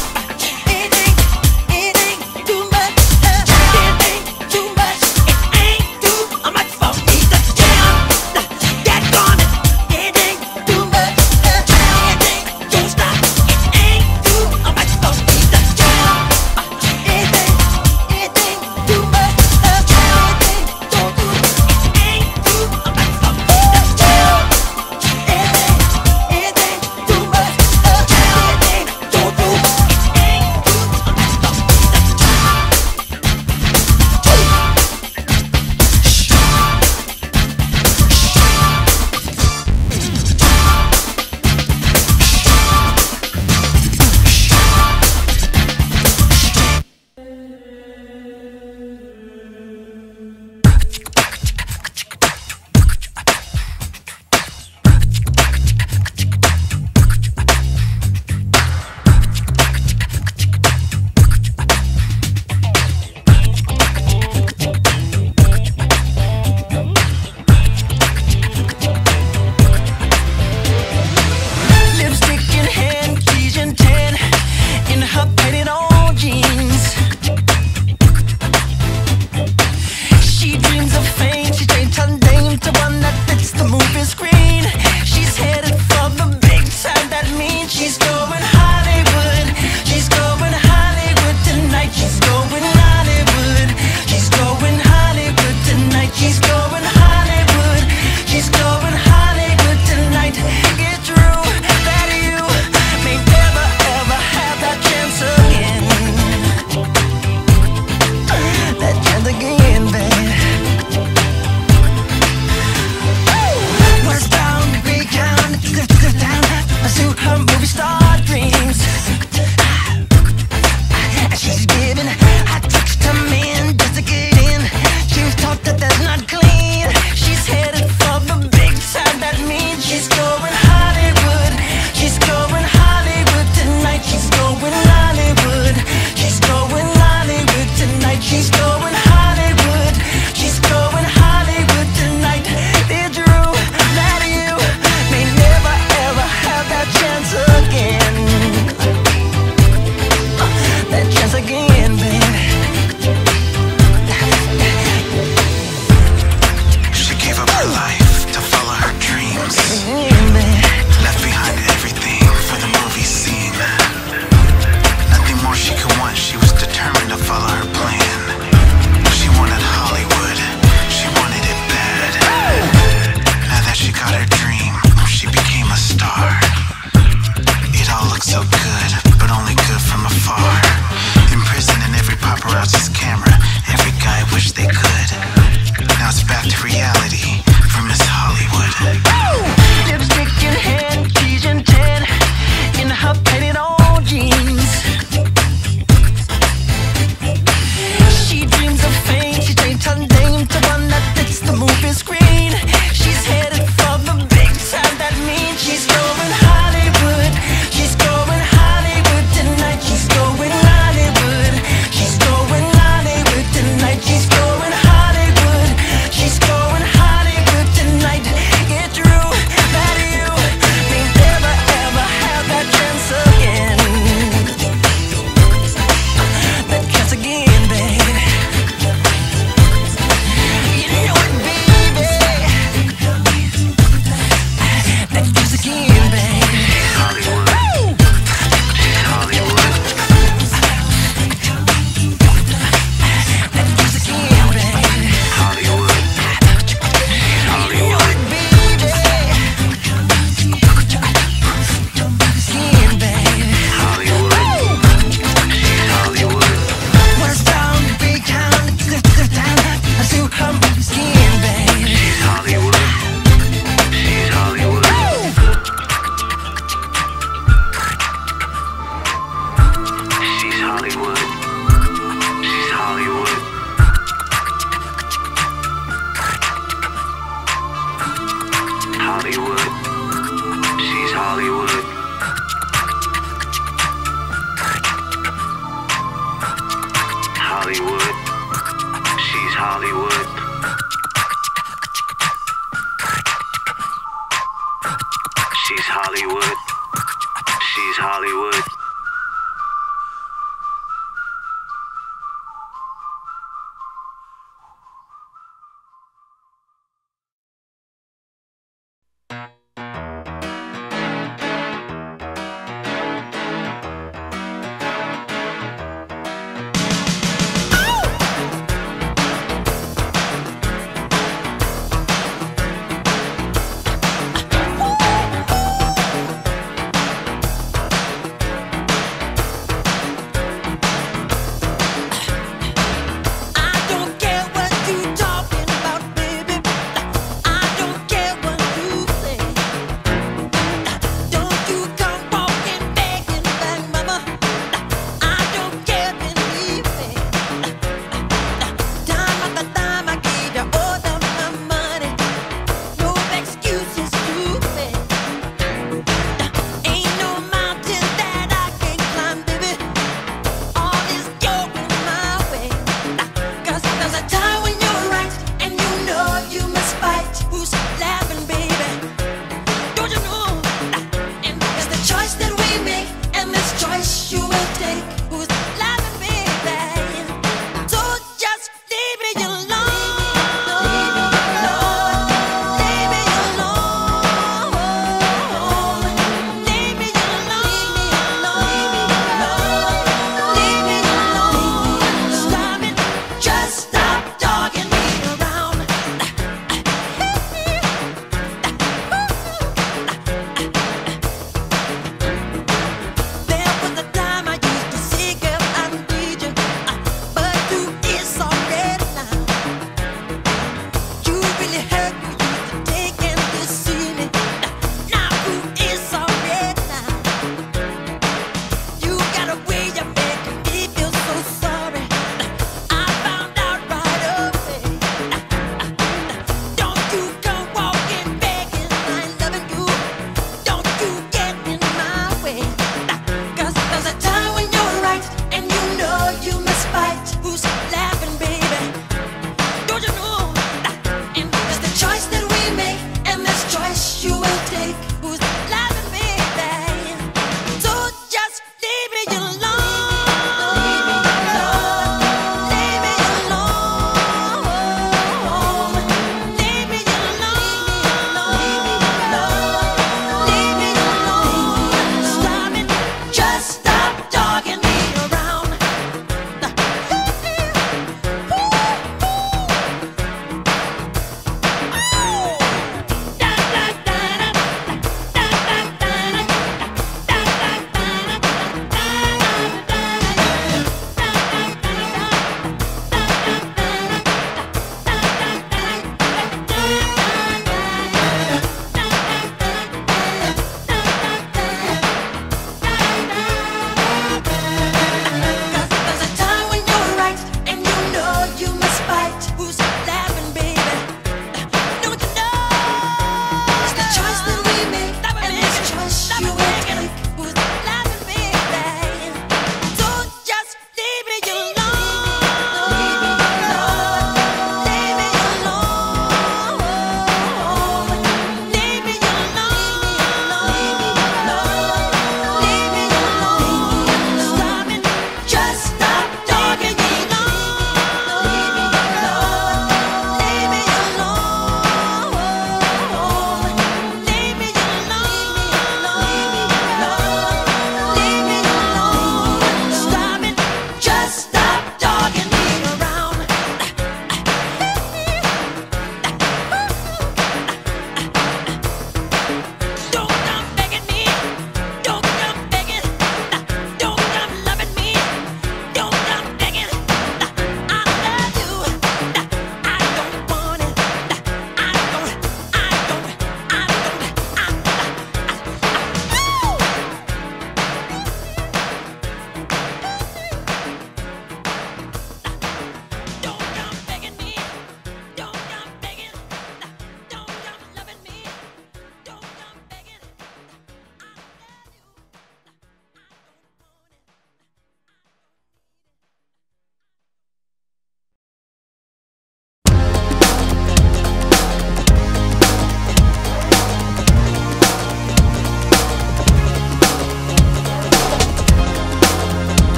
It ain't too much. It ain't too much. It ain't too much for me to jam. Get on it. It ain't too much. It ain't too stop. It ain't too much for me to jam. It ain't too much. It ain't too good. It ain't too much for me to jam. It ain't too much. It ain't too good.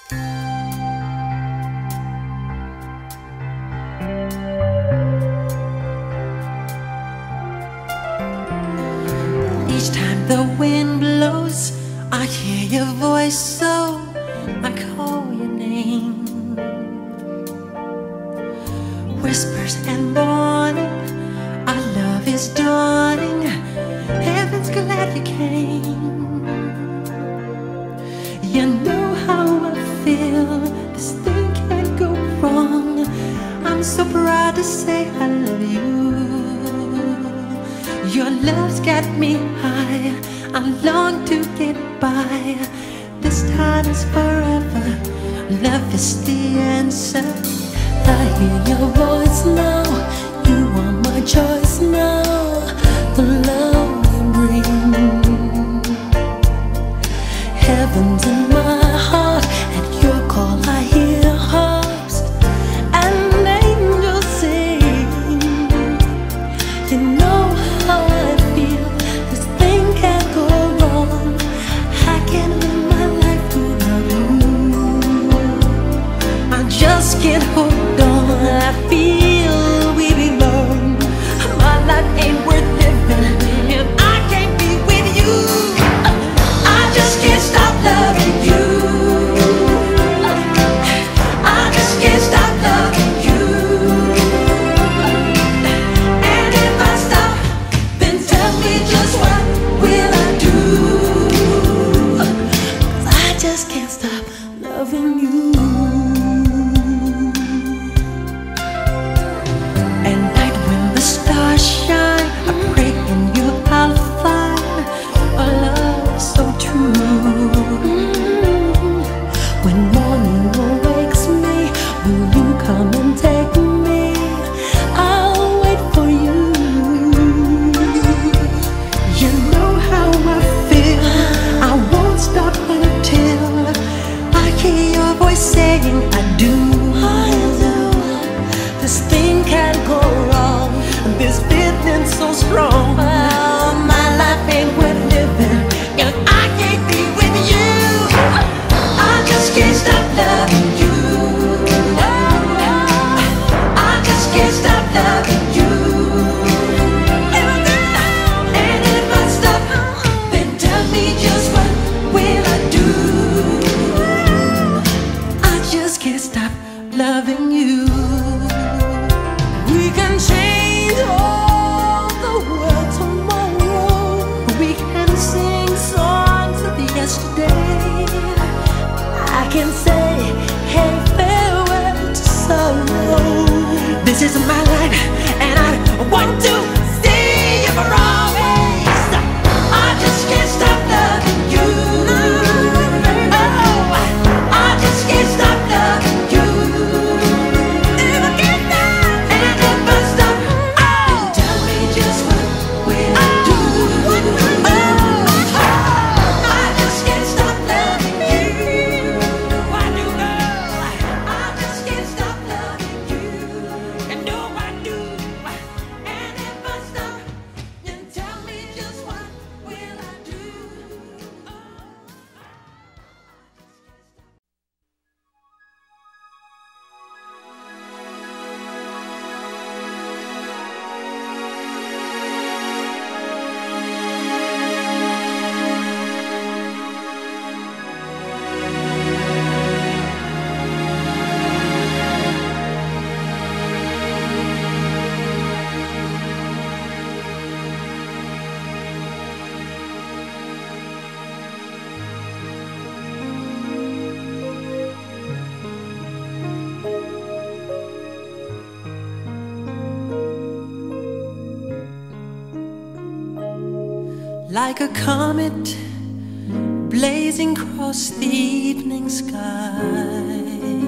Each time the wind blows, I hear your voice, so I call your name. Whispers and warning, our love is dawning. Heaven's glad you came. You know how I feel, this thing can't go wrong. I'm so proud to say I love you. Your love's got me high, I long to get by. This time is forever, love is the answer. I hear your voice now, you are my choice now. The love you bring, heaven's in my heart. At your call I hear harps and angels sing. You know how I feel, this thing can't go wrong. I can't live my life without you. I just can't hold on, I feel we belong. My life ain't worth living if I can't be with you. I just can't stop loving you. I just can't stop loving you. And if I stop, then tell me just what will I do? 'Cause I just can't stop loving you. At night when the stars shine, I pray in you I'll find a love so true. When morning awakes me, will you come and take me? I'll wait for you. You know how I feel, I won't stop until I hear your voice saying I do. This thing can't go wrong, this feeling so strong. Oh, my life ain't worth living if I can't be with you. I just can't stop loving you. I just can't stop loving you. And if I stop, then tell me just what will I do? I just can't stop loving you. We can change all the world tomorrow. We can sing songs of yesterday. I can say, hey, farewell to sorrow. This is my life, and I want to see you for always. I just can't stop loving you. Oh, I just can't stop loving you. If I can't stop, and if I stop, oh, tell me just what will I do? I just can't stop loving you. I do, girl. I just can't stop loving you. And no, I do. And if I stop, then tell me just what will I do? Like a comet blazing across the evening sky,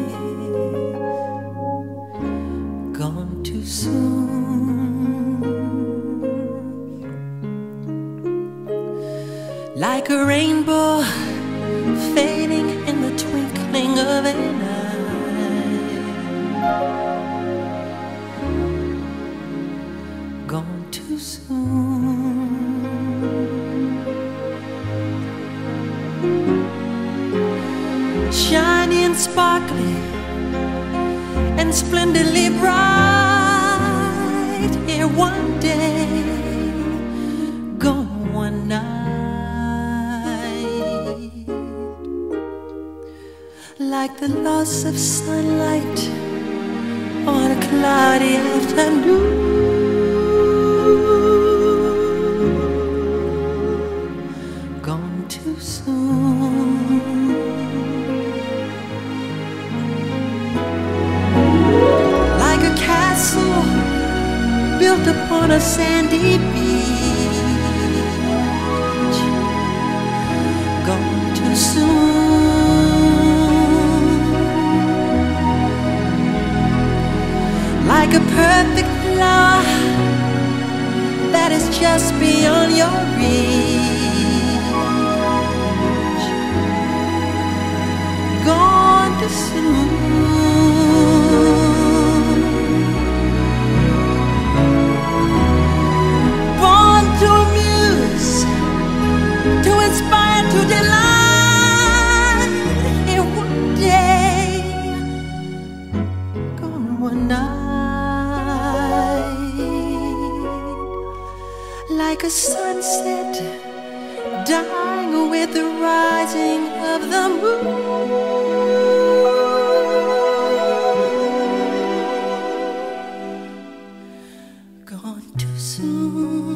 gone too soon. Like a rainbow fading in the twinkling of an eye, gone too soon. shiny and sparkly and splendidly bright. Here one day, gone one night. Like the loss of sunlight on a cloudy afternoon. Gone too soon. Like a castle built upon a sandy beach. Gone too soon. Like a perfect flower that is just beyond your reach. Gone too soon. Born to amuse, to inspire, to delight. Here one day, gone one night. Like a sunset dying with the rising of the moon. Gone too soon.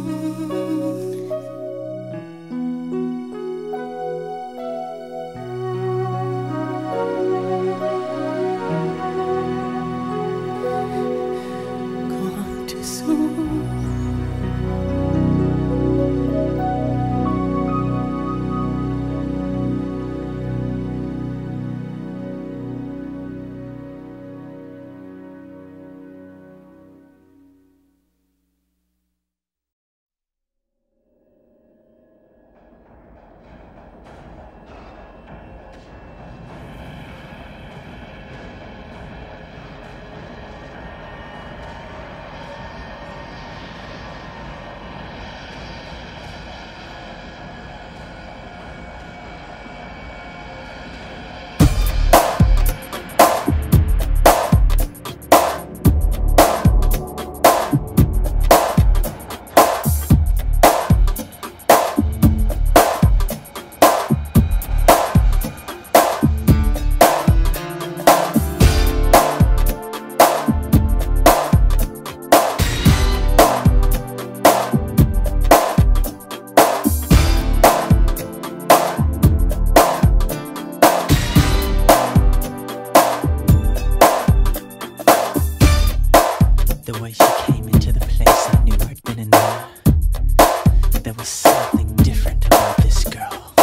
Gone too soon. The way she came into the place, I knew I'd been in there. There was something different about this girl.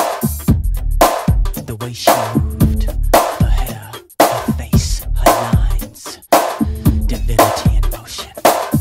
The way she moved, her hair, her face, her lines, divinity in motion.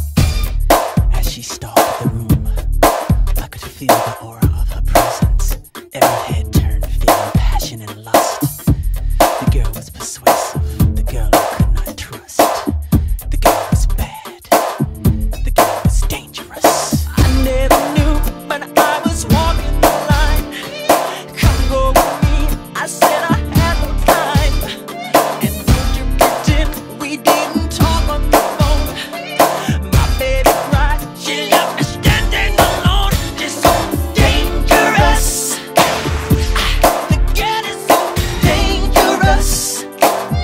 As she stalked the room, I could feel the aura of her presence. Every head turned, feeling passion and lust. The girl was persuasive, the girl I could not trust. The girl was bad. The girl was dangerous. I never knew, but I was walking the line. Come go with me, I said I had no time. And would you pretend we didn't talk on the phone? My baby cried, she left me standing alone. It's so dangerous. The girl is so dangerous.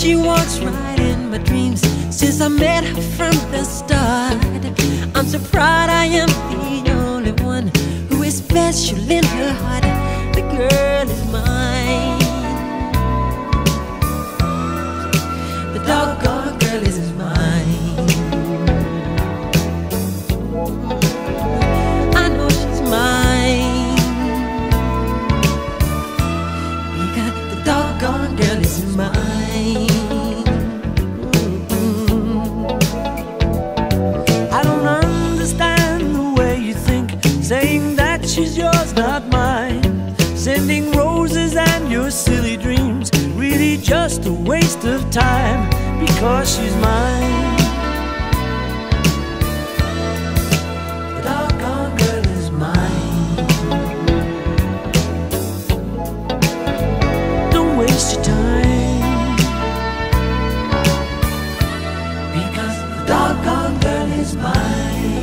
she walks right in my dreams since I met her from the start. I'm so proud I am the only one who is special in her heart. The girl is mine. The doggone girl is mine. I know she's mine, because the doggone girl is mine. I don't understand the way you think, saying that she's yours, not mine. Sending roses and your silly dreams, really just a waste of time, because she's mine. The doggone girl is mine. Don't waste your time, because the doggone girl is mine.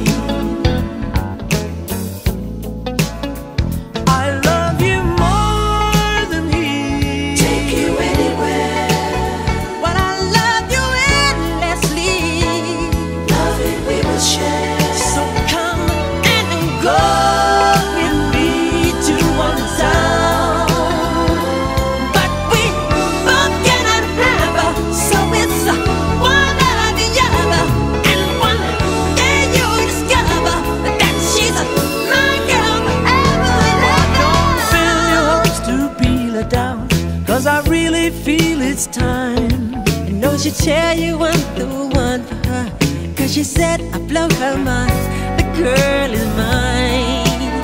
Cause I really feel it's time. I know she'll tell you I'm the one for her, cause she said I blow her mind. The girl is mine.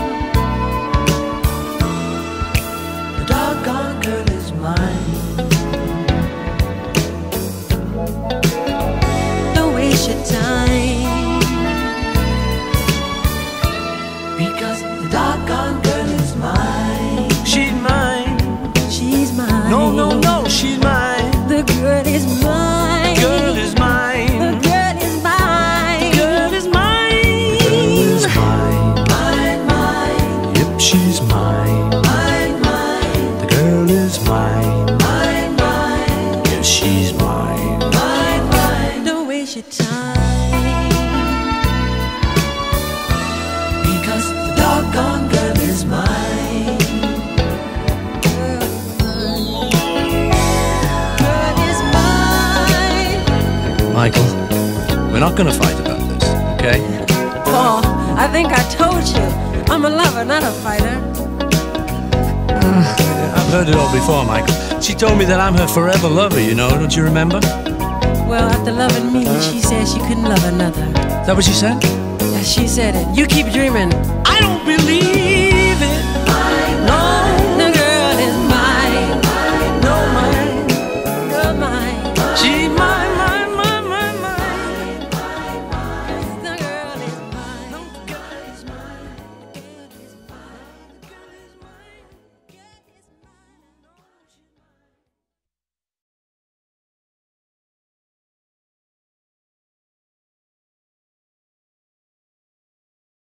The doggone girl is mine. Don't waste your time, because the doggone girl is mine. She's mine. she's mine. No, no, no, she's mine. The girl is mine. The girl is mine. The girl is mine. The girl is mine. The girl is mine. Mine, mine. Yep, she's mine. Mine, mine. The girl is mine. Mine, mine. Yes, she's mine. Mine, mine. Don't waste your time, because the doggone girl is mine. Michael, we're not gonna fight about this, okay? Paul. I think I told you I'm a lover, not a fighter. I've heard it all before, Michael. She told me that I'm her forever lover, you know, don't you remember? Well, after loving me, she said she couldn't love another. Is that what she said? Yeah, she said it. You keep dreaming. I don't believe